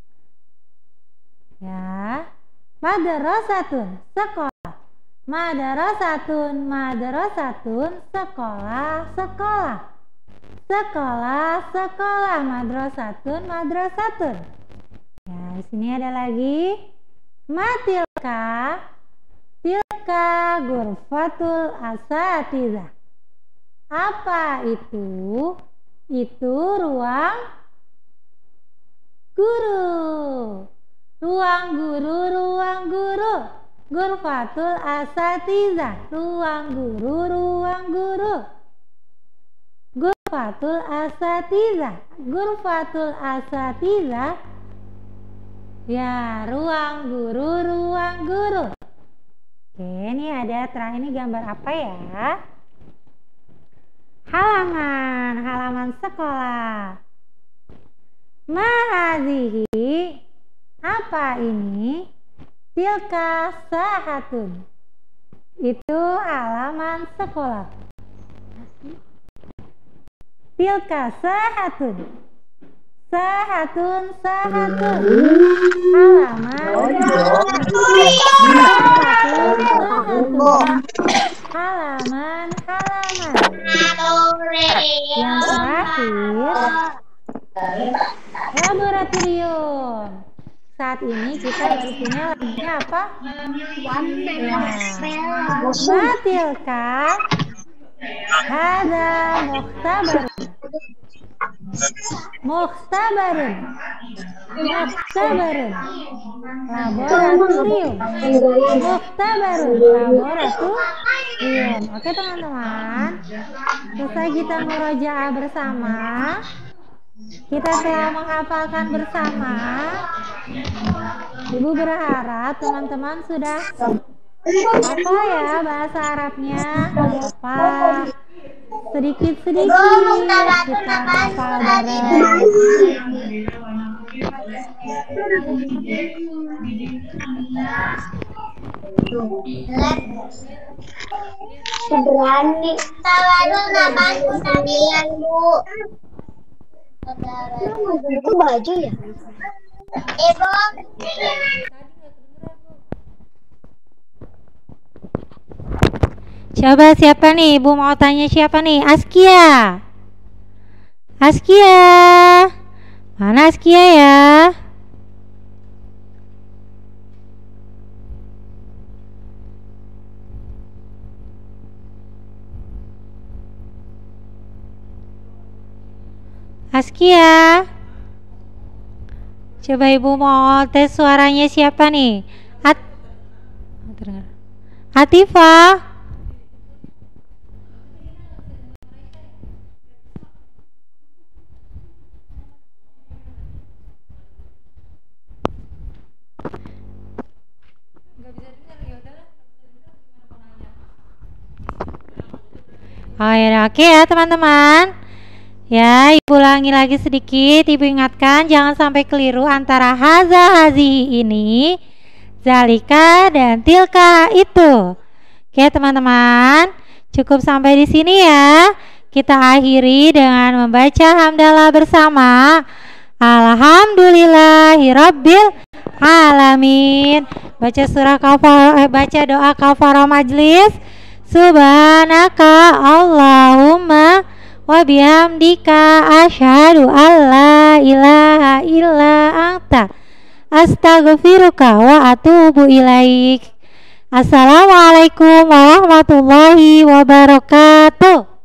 Ya, madrasatun, sekolah. Madrasatun, madrasatun, sekolah, sekolah. Sekolah, sekolah, madrasatun, madrasatun. Ya, di sini ada lagi matilka, tilka ghurfatul asatizah. Apa itu? Itu ruang guru. Ruang guru, ruang guru. Ghurfatul asatizah, ruang guru, ruang guru. Ghurfatul asatizah, ghurfatul asatizah. Ya, ruang guru, ruang guru. Oke, ini ada terakhir, ini gambar apa ya? Halaman, halaman sekolah. Ma hadhihi, apa ini? Tilka sahatun, itu halaman sekolah. Tilka sahatun, sahatun, sahatun, halaman sahatun, sahatun, halaman, halaman. Yang terakhir, laboratorium. Saat ini kita baru punya lagunya apa? Ya. Matilka hada mukhtabarun. Mukhtabarun. Mukhtabarun. Laboratorium. Mukhtabarun. Laboratorium. Oke teman-teman, selesai kita murojaah bersama. Kita telah menghafalkan bersama. Ibu berharap teman-teman sudah apa ya bahasa Arabnya, apa sedikit-sedikit kita hafal bareng. Berani. Tawarun apaan tadian, Bu? Itu baju ya? Ibu. Coba siapa nih? Ibu mau tanya siapa nih? Askia. Askia. Mana Askia ya? Askia. Coba ibu mau tes suaranya siapa nih? At Atifah. Oh ya, oke ya teman-teman. Ya, ibu ulangi lagi sedikit. Ibu ingatkan jangan sampai keliru antara haza hazihi ini, zalika dan tilka itu. Oke teman-teman, cukup sampai di sini ya. Kita akhiri dengan membaca hamdalah bersama. Alhamdulillahirabbil alamin. Baca surah kafar, eh, baca doa kafarah majlis. Subhanaka Allahumma wa bihamdika asyhadu alla ilaha illa anta astaghfiruka wa atubu ilaik. Assalamualaikum warahmatullahi wabarakatuh.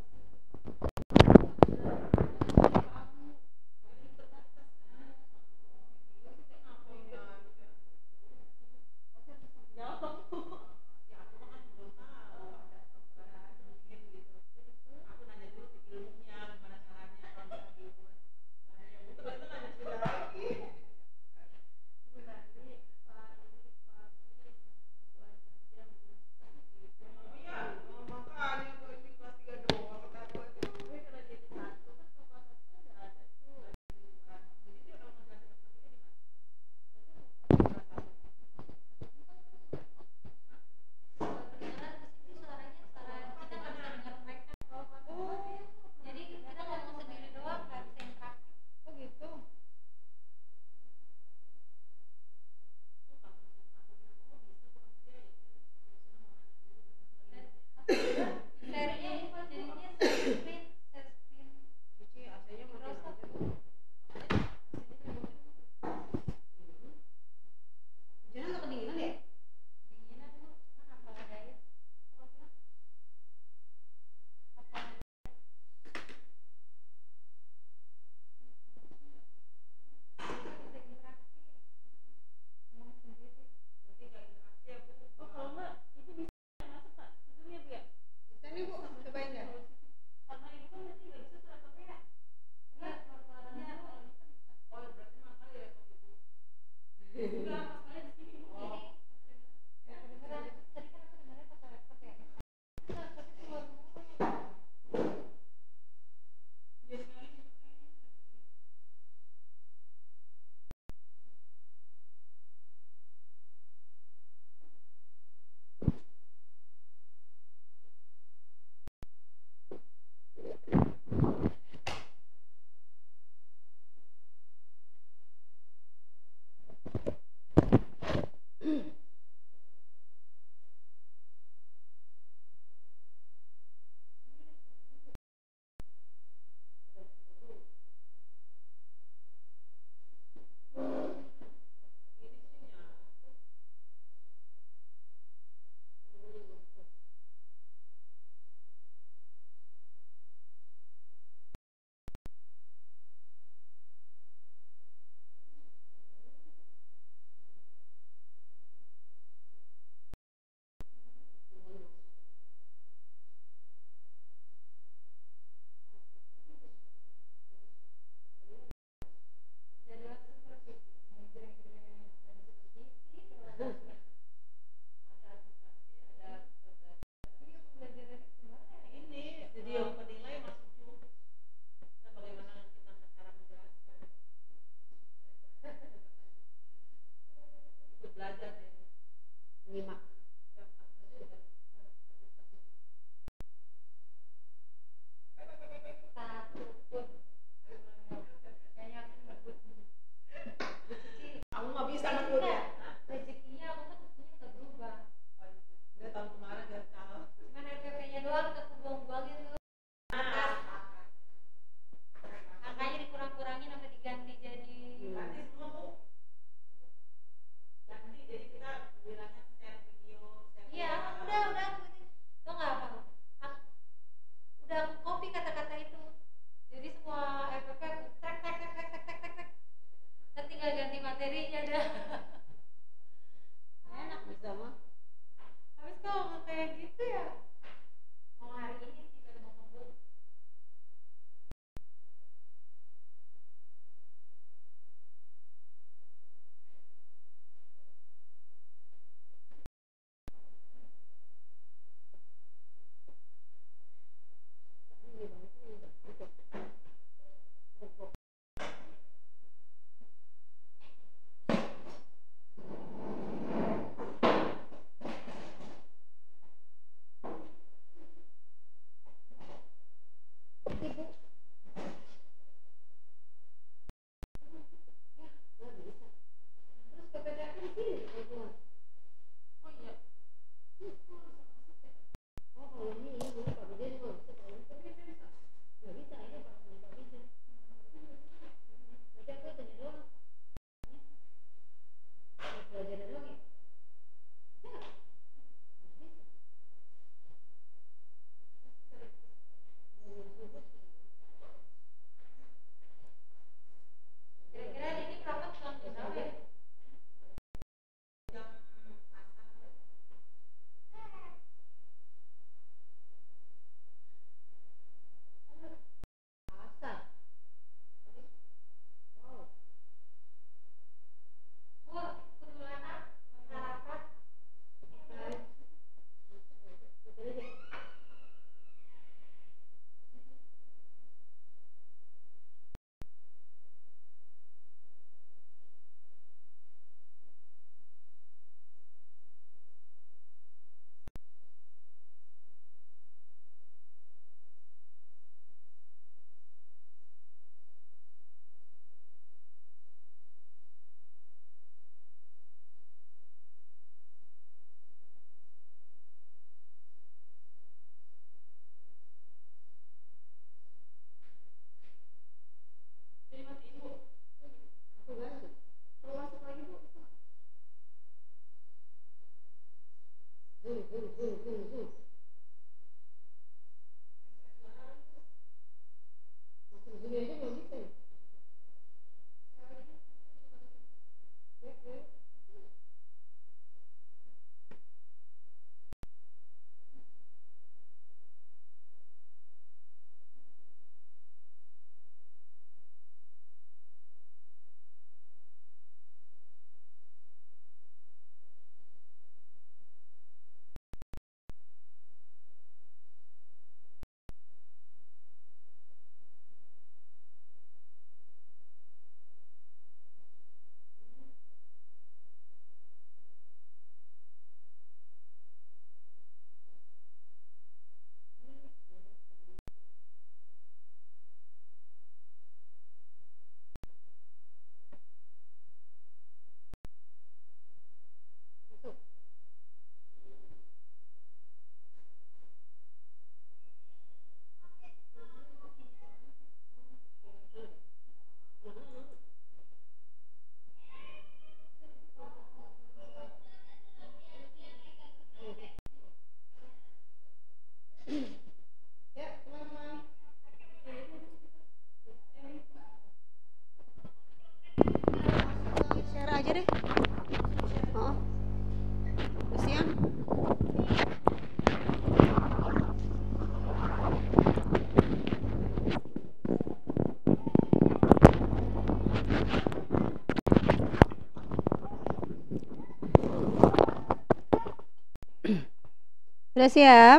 Sudah siap?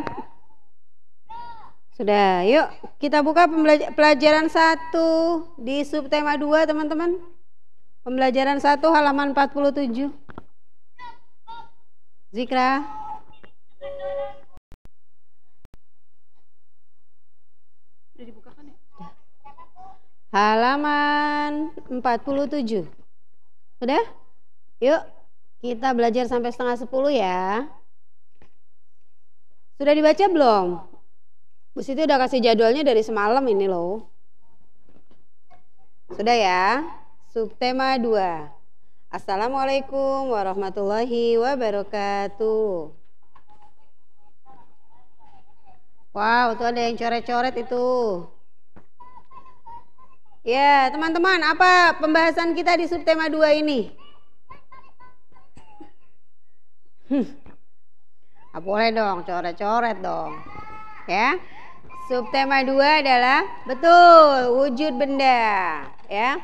Sudah, yuk kita buka pelajaran satu di subtema dua teman-teman. Pembelajaran satu halaman empat puluh tujuh. Zikra. Sudah dibukakan ya? Halaman empat puluh tujuh. Sudah? Yuk kita belajar sampai setengah sepuluh ya. Sudah dibaca belum? Bu Siti udah kasih jadwalnya dari semalam ini loh. Sudah ya? Subtema dua. Assalamualaikum warahmatullahi wabarakatuh. Wow, tuh ada yang coret-coret itu. Ya, teman-teman, apa pembahasan kita di subtema dua ini? Hmm. Ah, boleh dong, coret-coret dong. Ya. Subtema dua adalah betul wujud benda, ya.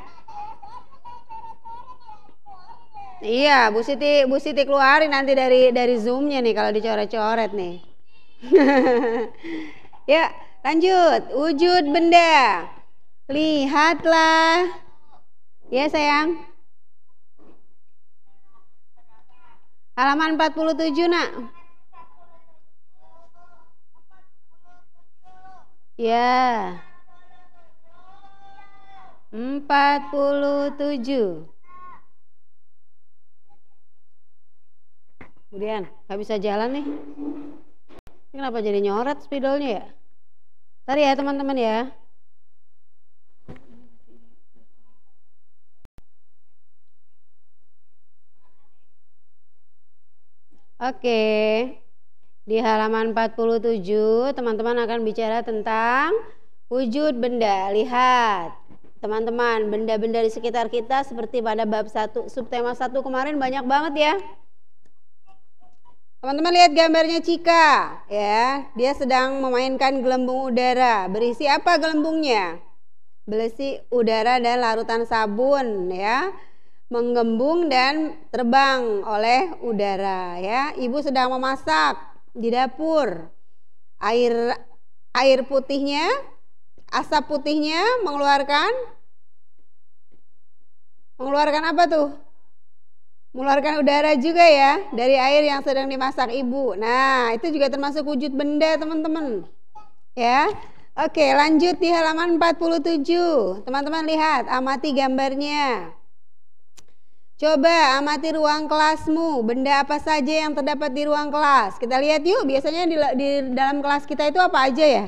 Iya, Bu Siti, Bu Siti keluarin nanti dari dari Zoom-nya nih kalau dicoret-coret nih. Ya, lanjut. Wujud benda. Lihatlah. Ya, sayang. Halaman empat puluh tujuh, Nak. Ya, empat puluh tujuh. Kemudian gak bisa jalan nih. Ini kenapa jadi nyoret spidolnya ya? Ntar ya teman-teman ya. Oke. Di halaman empat puluh tujuh, teman-teman akan bicara tentang wujud benda. Lihat, teman-teman, benda-benda di sekitar kita seperti pada bab satu, subtema satu kemarin banyak banget ya. Teman-teman lihat gambarnya Cika, ya. Dia sedang memainkan gelembung udara. Berisi apa gelembungnya? Berisi udara dan larutan sabun, ya. Menggembung dan terbang oleh udara, ya. Ibu sedang memasak di dapur. Air air putihnya, asap putihnya mengeluarkan mengeluarkan apa tuh? Mengeluarkan udara juga ya dari air yang sedang dimasak ibu. Nah, itu juga termasuk wujud benda, teman-teman. Ya. Oke, lanjut di halaman empat puluh tujuh. Teman-teman lihat, amati gambarnya. Coba amati ruang kelasmu, benda apa saja yang terdapat di ruang kelas. Kita lihat yuk, biasanya di, di dalam kelas kita itu apa aja ya?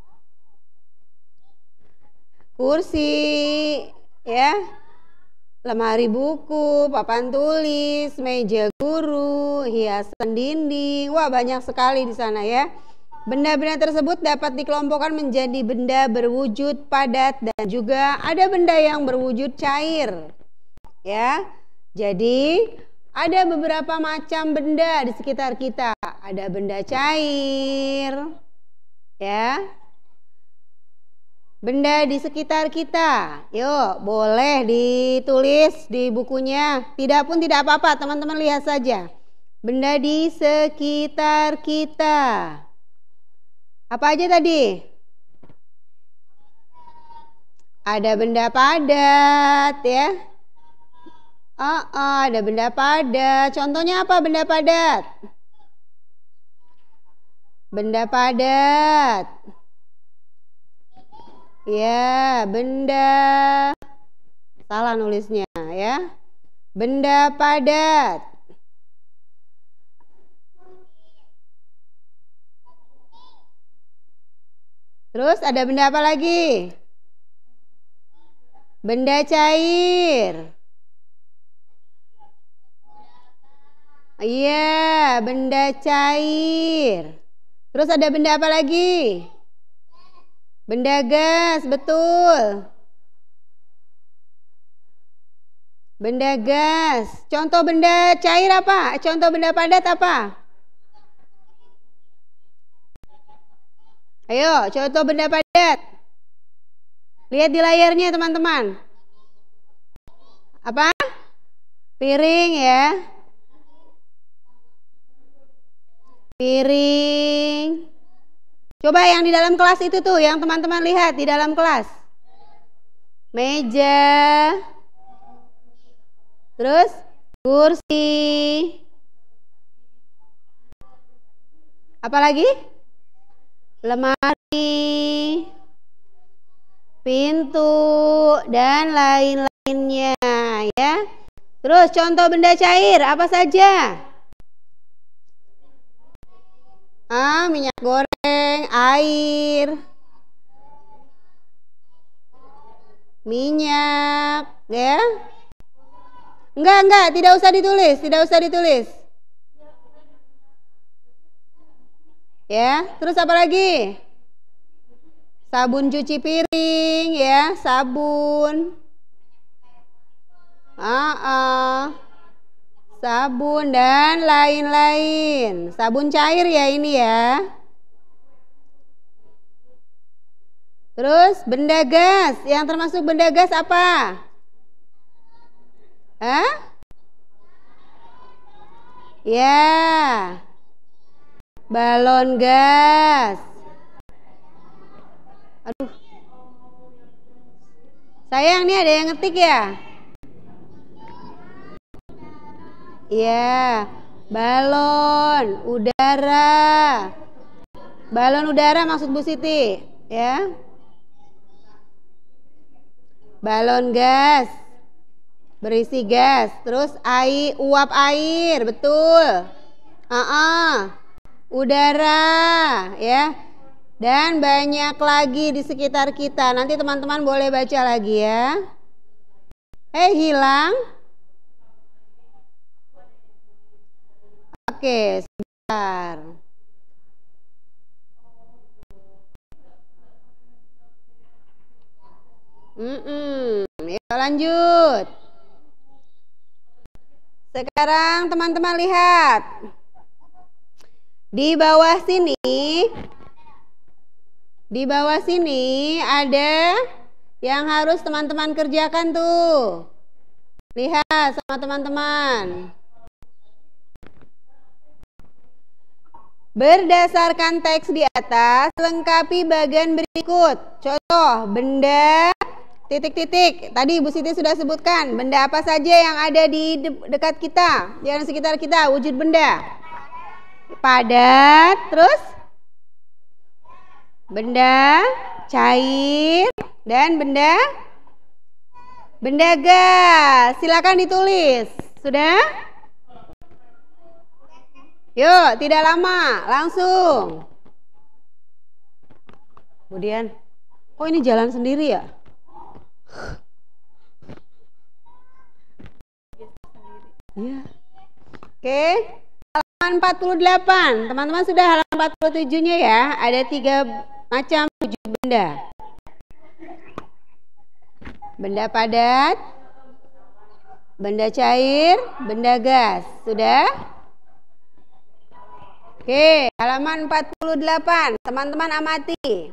Kursi, ya, lemari buku, papan tulis, meja guru, hiasan dinding. Wah, banyak sekali di sana ya. Benda-benda tersebut dapat dikelompokkan menjadi benda berwujud padat dan juga ada benda yang berwujud cair. Ya. Jadi ada beberapa macam benda di sekitar kita. Ada benda cair, ya. Benda di sekitar kita. Yuk, boleh ditulis di bukunya. Tidak pun tidak apa-apa, teman-teman lihat saja. Benda di sekitar kita. Apa aja tadi? Ada benda padat, ya. Oh, oh, ada benda padat. Contohnya apa benda padat? Benda padat. Ya, benda. Salah nulisnya ya. Benda padat. Terus ada benda apa lagi? Benda cair. Iya, benda cair. Terus ada benda apa lagi? Benda gas, betul. Benda gas. Contoh benda cair apa? Contoh benda padat apa? Ayo, contoh benda padat. Lihat di layarnya, teman-teman. Apa? Piring ya. piring. Coba yang di dalam kelas itu tuh, yang teman-teman lihat di dalam kelas. Meja. Terus kursi. Apalagi? Lemari, pintu, dan lain-lainnya ya. Terus contoh benda cair apa saja? Ah, minyak goreng, air, minyak, ya. Enggak, enggak, tidak usah ditulis, tidak usah ditulis. Ya, terus apa lagi? Sabun cuci piring, ya, sabun. Ah, ah. Sabun dan lain-lain. Sabun cair ya ini ya. Terus benda gas, yang termasuk benda gas apa? Hah? Ya. Balon gas. Aduh. Sayang, nih ada yang ngetik ya? Iya. Balon udara. Balon udara maksud Bu Siti, ya. Balon gas. Berisi gas, terus air, uap air, betul. Uh-uh. Udara, ya. Dan banyak lagi di sekitar kita. Nanti teman-teman boleh baca lagi ya. Eh, hilang. Oke, sebentar. Mm-mm. Ya, lanjut. Sekarang teman-teman lihat. Di bawah sini, di bawah sini ada yang harus teman-teman kerjakan tuh. Lihat sama teman-teman. Berdasarkan teks di atas, lengkapi bagian berikut. Contoh, benda titik-titik. Tadi Bu Siti sudah sebutkan, benda apa saja yang ada di de dekat kita, di sekitar kita, wujud benda. Padat, terus benda cair dan benda benda gas. Silakan ditulis. Sudah? Yuk, tidak lama, langsung. Kemudian, kok ini jalan sendiri ya? Iya. Oke. Halaman empat puluh delapan, teman-teman sudah halaman empat puluh tujuh-nya ya. Ada tiga macam wujud benda. Benda padat, benda cair, benda gas. Sudah? Oke, halaman empat puluh delapan, teman-teman amati.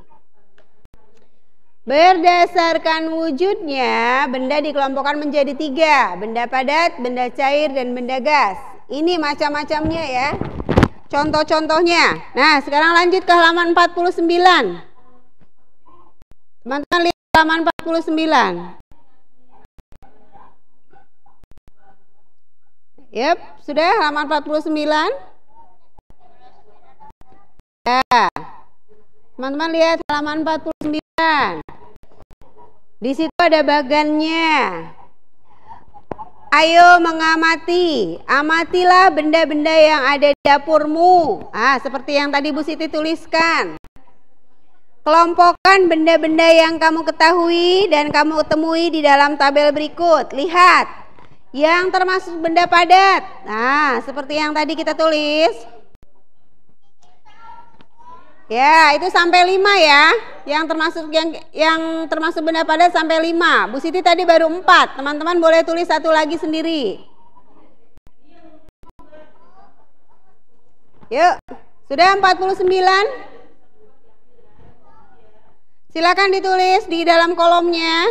Berdasarkan wujudnya, benda dikelompokkan menjadi tiga. Benda padat, benda cair, dan benda gas. Ini macam-macamnya ya. Contoh-contohnya. Nah, sekarang lanjut ke halaman empat puluh sembilan. Teman-teman lihat halaman empat puluh sembilan. Yep, sudah halaman empat puluh sembilan. Ya. Teman-teman lihat halaman empat puluh sembilan. Di situ ada bagannya. Ayo mengamati, amatilah benda-benda yang ada di dapurmu. Ah, seperti yang tadi Bu Siti tuliskan. Kelompokkan benda-benda yang kamu ketahui dan kamu temui di dalam tabel berikut. Lihat, yang termasuk benda padat. Nah, seperti yang tadi kita tulis. Ya, itu sampai lima ya. Yang termasuk yang yang termasuk benda padat sampai lima. Bu Siti tadi baru empat. Teman-teman boleh tulis satu lagi sendiri. Yuk, sudah empat puluh sembilan? Silakan ditulis di dalam kolomnya.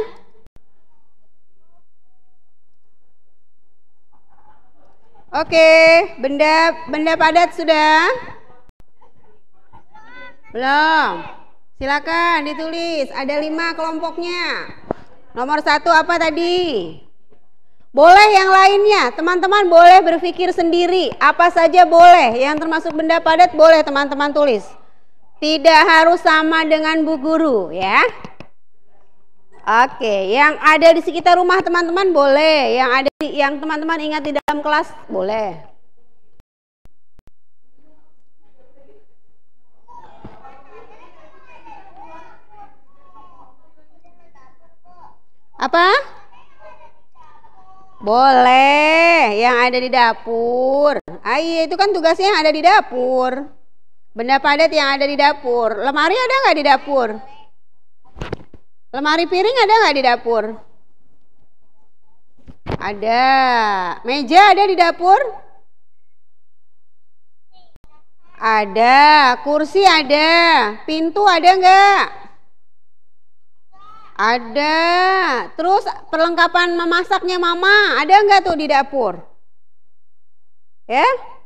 Oke, benda benda padat sudah. Belum. Silakan ditulis. Ada lima kelompoknya. Nomor satu apa tadi? Boleh yang lainnya. Teman-teman boleh berpikir sendiri. Apa saja boleh. Yang termasuk benda padat boleh teman-teman tulis. Tidak harus sama dengan bu guru ya. Oke, yang ada di sekitar rumah teman-teman boleh. Yang ada di, yang teman-teman ingat di dalam kelas boleh. Apa? Boleh, yang ada di dapur. Ah, iya, itu kan tugasnya yang ada di dapur. Benda padat yang ada di dapur. Lemari ada nggak di dapur? Lemari piring ada nggak di dapur? Ada. Meja ada di dapur? Ada. Kursi ada. Pintu ada nggak? Ada. Terus perlengkapan memasaknya mama ada nggak tuh di dapur? Ya?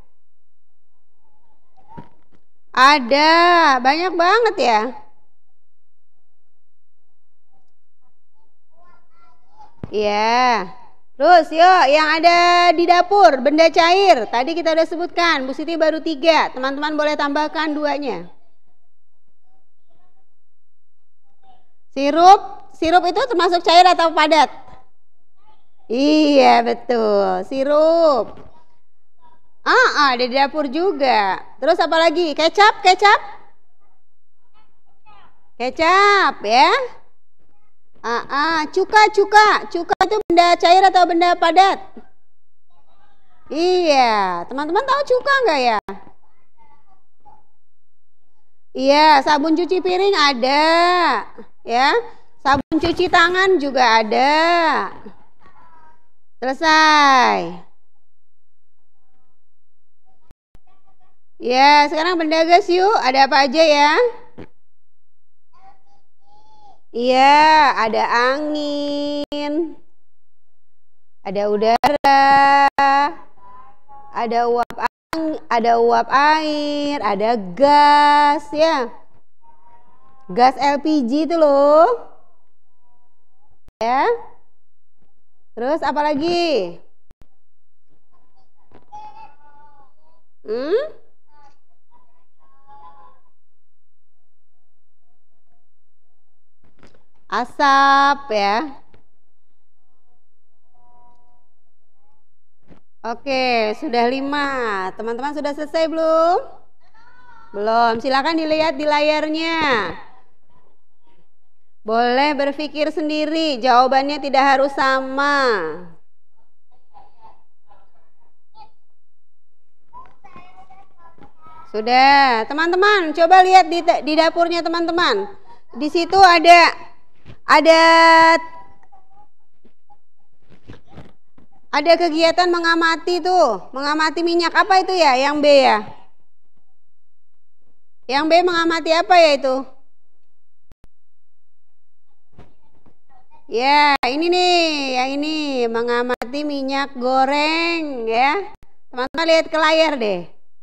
Ada. Banyak banget ya. Iya. Terus yuk yang ada di dapur benda cair. Tadi kita udah sebutkan. Bu Siti baru tiga. Teman-teman boleh tambahkan duanya. Sirup. Sirup itu termasuk cair atau padat? Iya betul, sirup. Ah, ada di dapur juga. Terus apa lagi? Kecap, kecap? Kecap ya. Ah, ah. Cuka, cuka. Cuka itu benda cair atau benda padat? Iya, teman-teman tahu cuka nggak ya? Iya, sabun cuci piring ada, ya. Sabun cuci tangan juga ada. Selesai. Ya, sekarang benda gas yuk. Ada apa aja ya? Iya, ada angin. Ada udara. Ada uap angin, ada uap air, ada gas ya. Gas L P G itu loh. Ya. Terus apa lagi? Hmm? Asap ya. Oke, sudah lima. Teman-teman sudah selesai belum? Belum. Silakan dilihat di layarnya. Boleh berpikir sendiri, jawabannya tidak harus sama. Sudah, teman-teman, coba lihat di, di dapurnya teman-teman. Di situ ada ada ada kegiatan mengamati tuh, mengamati minyak apa itu ya? Yang B ya? Yang B mengamati apa ya itu? Ya, ini nih, yang ini mengamati minyak goreng ya. Teman-teman lihat ke layar deh.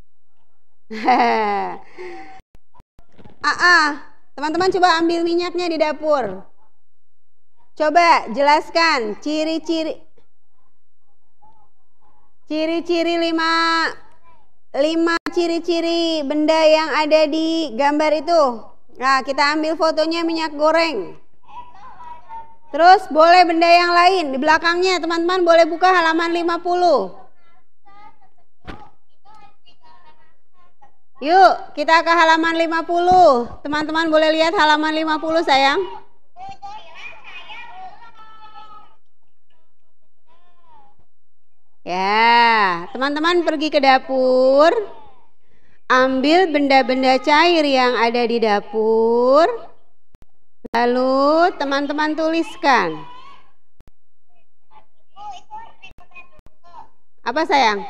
ah, ah. Teman-teman coba ambil minyaknya di dapur. Coba jelaskan ciri-ciri ciri-ciri lima lima ciri-ciri benda yang ada di gambar itu. Nah, kita ambil fotonya minyak goreng. Terus boleh benda yang lain di belakangnya, teman-teman boleh buka halaman lima puluh. Yuk, kita ke halaman lima puluh. Teman-teman boleh lihat halaman lima puluh, sayang. Ya, teman-teman pergi ke dapur. Ambil benda-benda cair yang ada di dapur. Lalu teman-teman tuliskan. Apa sayang?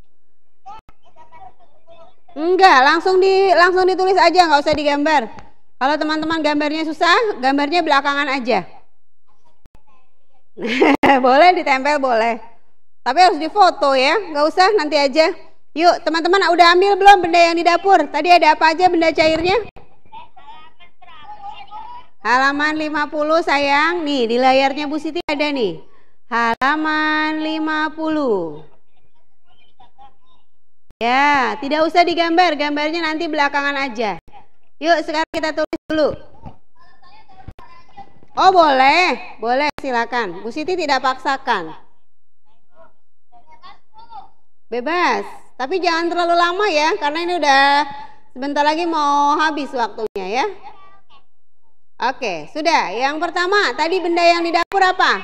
Enggak, langsung di langsung ditulis aja, nggak usah digambar. Kalau teman-teman gambarnya susah, gambarnya belakangan aja. Boleh ditempel boleh. Tapi harus difoto ya, nggak usah nanti aja. Yuk teman-teman udah ambil belum benda yang di dapur? Tadi ada apa aja benda cairnya? Halaman lima puluh sayang. Nih di layarnya Bu Siti ada nih. Halaman lima puluh. Ya, tidak usah digambar. Gambarnya nanti belakangan aja. Yuk sekarang kita tulis dulu. Oh boleh. Boleh silakan. Bu Siti tidak paksakan. Bebas. Tapi jangan terlalu lama ya. Karena ini udah sebentar lagi mau habis waktunya ya. Oke, sudah. Yang pertama, tadi benda yang di dapur apa?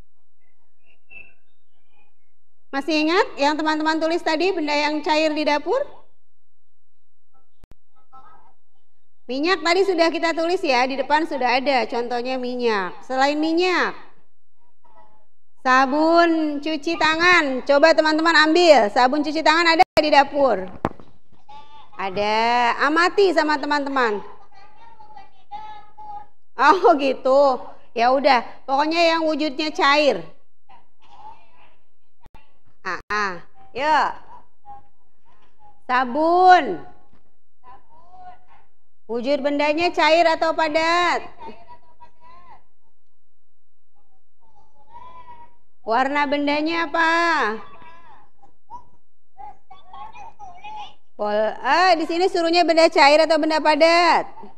Masih ingat yang teman-teman tulis tadi, benda yang cair di dapur? Minyak tadi sudah kita tulis ya, di depan sudah ada contohnya minyak. Selain minyak, sabun cuci tangan. Coba teman-teman ambil, sabun cuci tangan ada di dapur? Ada. Amati sama teman-teman. Oh gitu. Ya udah, pokoknya yang wujudnya cair. Ah, ah. Yuk. Sabun. Wujud bendanya cair atau padat? Warna bendanya apa? Pol ah, di sini suruhnya benda cair atau benda padat?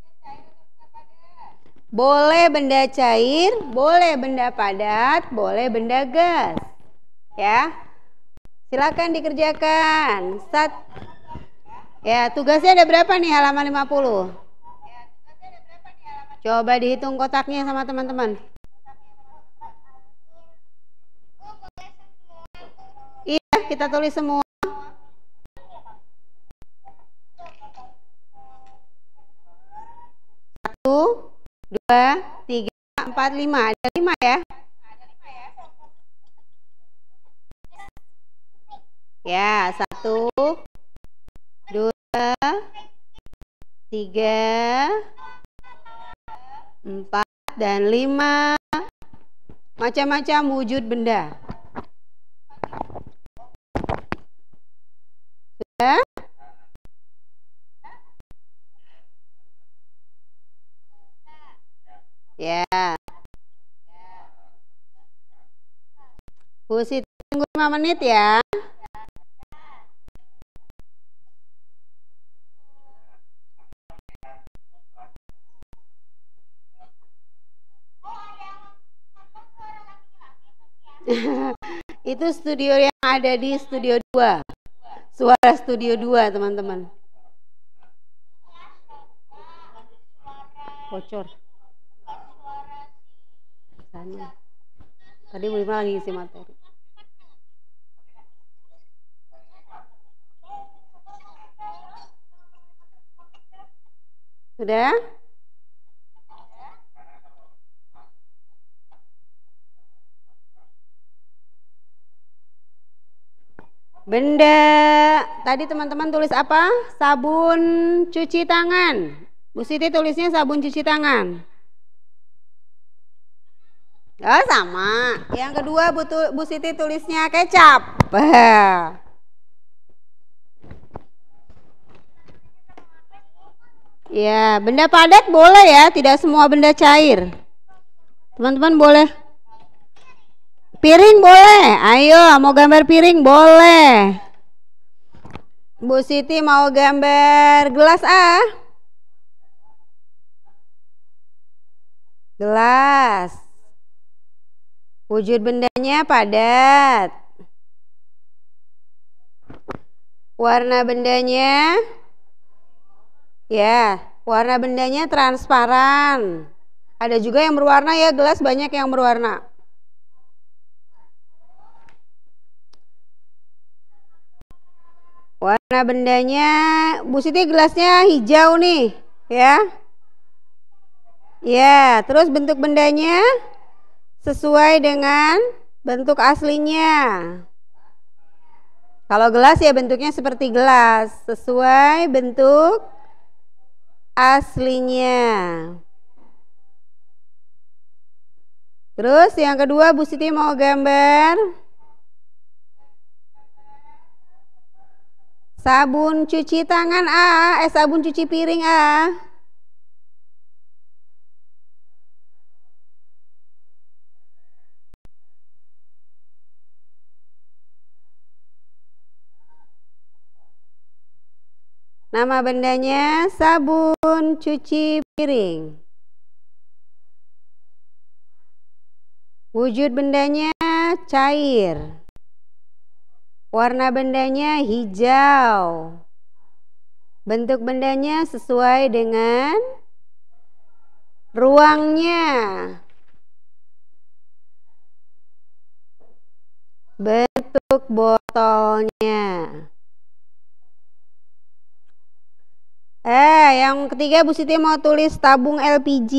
Boleh benda cair, boleh benda padat, boleh benda gas. Ya. Silakan dikerjakan. Sat Ya, tugasnya ada berapa nih halaman lima puluh? Coba dihitung kotaknya sama teman-teman. Iya, kita tulis semua. Satu, dua, tiga, empat, lima. Ada lima ya? Ya, satu, dua, tiga, empat, dan lima. Macam-macam wujud benda. Sudah? Ya. Bu Siti tunggu lima menit ya. Itu studio yang ada di studio dua. Suara studio dua, teman-teman. Bocor. Sana. Tadi Bu Lima lagi isi materi. Sudah? Benda tadi teman-teman tulis apa? Sabun cuci tangan. Bu Siti tulisnya sabun cuci tangan. Oh sama. Yang kedua Bu, Bu Siti tulisnya kecap. Ya, benda padat boleh ya, tidak semua benda cair. Teman-teman boleh. Piring boleh. Ayo, mau gambar piring boleh. Bu Siti mau gambar gelas ah. Gelas. Wujud bendanya padat. Warna bendanya ya, warna bendanya transparan. Ada juga yang berwarna ya, gelas banyak yang berwarna. Warna bendanya, Bu Siti gelasnya hijau nih, ya. Ya, terus bentuk bendanya sesuai dengan bentuk aslinya. Kalau gelas ya bentuknya seperti gelas, sesuai bentuk aslinya. Terus yang kedua Bu Siti mau gambar sabun cuci tangan A, eh sabun cuci piring A. Nama bendanya sabun cuci piring. Wujud bendanya cair. Warna bendanya hijau. Bentuk bendanya sesuai dengan ruangnya. Bentuk botolnya. Eh, yang ketiga Bu Siti mau tulis tabung L P G.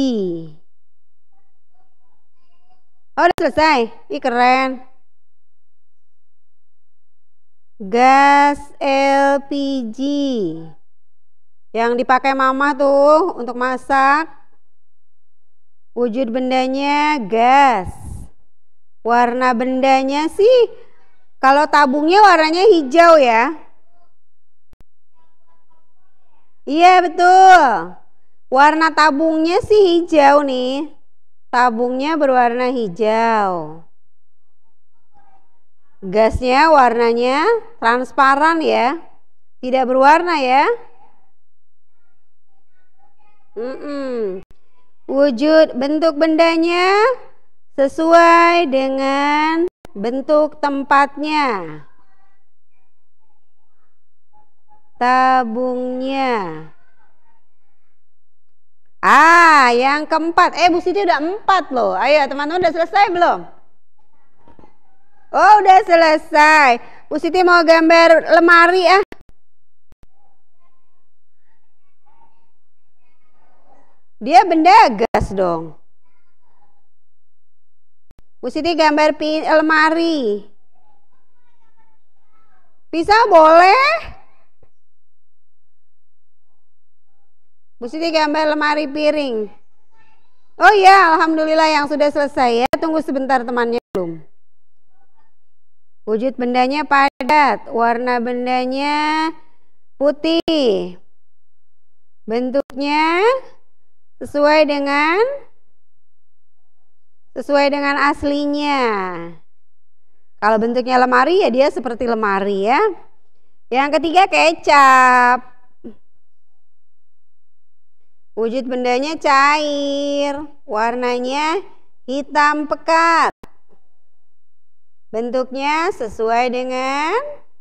Oh, udah selesai. Ih, keren. Gas L P G. Yang dipakai mama tuh untuk masak. Wujud bendanya gas. Warna bendanya sih, kalau tabungnya warnanya hijau ya. Iya betul. Warna tabungnya sih hijau nih. Tabungnya berwarna hijau. Gasnya warnanya transparan ya. Tidak berwarna ya. Mm-mm. Wujud bentuk bendanya sesuai dengan bentuk tempatnya. Tabungnya. Ah, yang keempat. Eh, Bu Siti udah empat loh. Ayo, teman-teman udah selesai belum? Oh, udah selesai. Bu Siti mau gambar lemari ah. Dia benda gas dong. Bu Siti gambar pin lemari. Bisa boleh? Bu Siti gambar lemari piring. Oh iya, alhamdulillah yang sudah selesai ya. Tunggu sebentar temannya belum. Wujud bendanya padat, warna bendanya putih. Bentuknya sesuai dengan sesuai dengan aslinya. Kalau bentuknya lemari ya dia seperti lemari ya. Yang ketiga kecap. Wujud bendanya cair, warnanya hitam pekat. Bentuknya sesuai dengan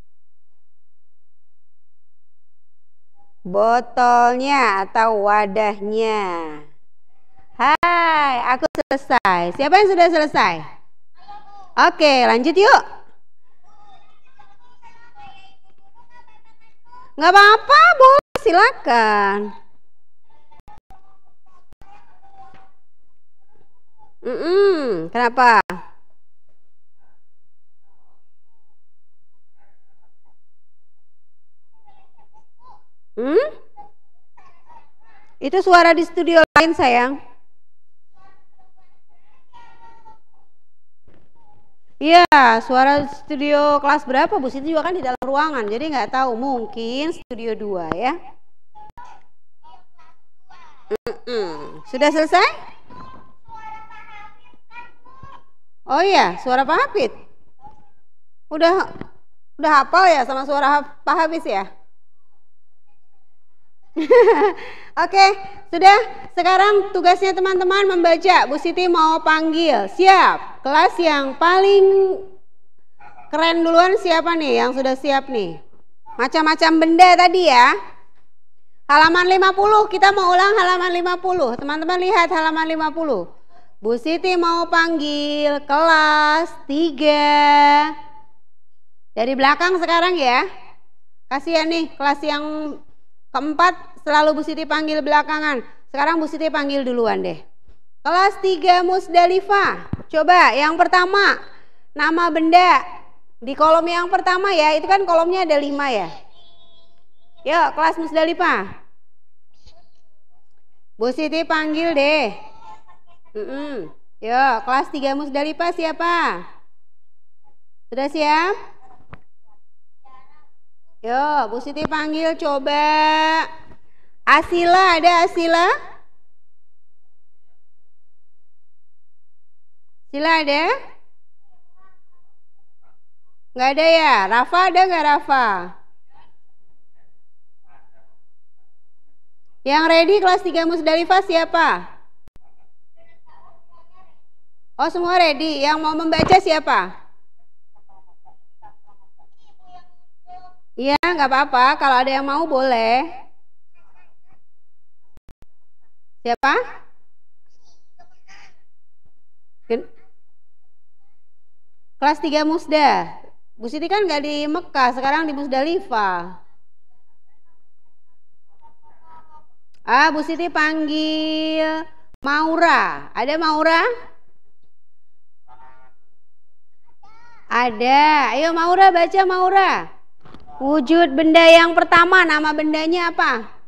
botolnya atau wadahnya. Hai, aku selesai. Siapa yang sudah selesai? Oke, lanjut yuk. Nggak apa-apa, boleh silakan. Mm-mm, kenapa? Hmm? Itu suara di studio lain sayang. Iya, suara studio kelas berapa Bu Siti juga kan di dalam ruangan, jadi nggak tahu, mungkin studio dua ya. Mm-mm. Sudah selesai? Oh iya, suara Pak Hafid. Udah udah hafal ya sama suara Pak Hafiz ya? Oke, sudah. Sekarang tugasnya teman-teman membaca. Bu Siti mau panggil. Siap. Kelas yang paling keren duluan siapa nih? Yang sudah siap nih? Macam-macam benda tadi ya. Halaman lima puluh. Kita mau ulang halaman lima puluh. Teman-teman lihat halaman lima puluh. Bu Siti mau panggil kelas tiga. Dari belakang sekarang ya. Kasihan nih kelas yang keempat selalu Bu Siti panggil belakangan. Sekarang Bu Siti panggil duluan deh. Kelas tiga Musdalifah. Coba yang pertama, nama benda. Di kolom yang pertama ya, itu kan kolomnya ada lima ya. Yuk kelas Musdalifah. Bu Siti panggil deh. Mm-mm. Yuk kelas tiga Musdalifah siapa? Sudah siap? Yuk Bu Siti panggil coba. Asila, ada Asila? Sila ada? Nggak ada ya? Rafa ada nggak Rafa? Yang ready kelas tiga Musdalifah siapa? Oh, semua ready. Yang mau membaca siapa? Iya, nggak apa-apa. Kalau ada yang mau boleh. Siapa? Kelas tiga Musda. Bu Siti kan nggak di Mekah, sekarang di Musdalifah. Ah, Bu Siti panggil Maura. Ada Maura? Ada. Ayo Maura, baca Maura. Wujud benda yang pertama, nama bendanya apa?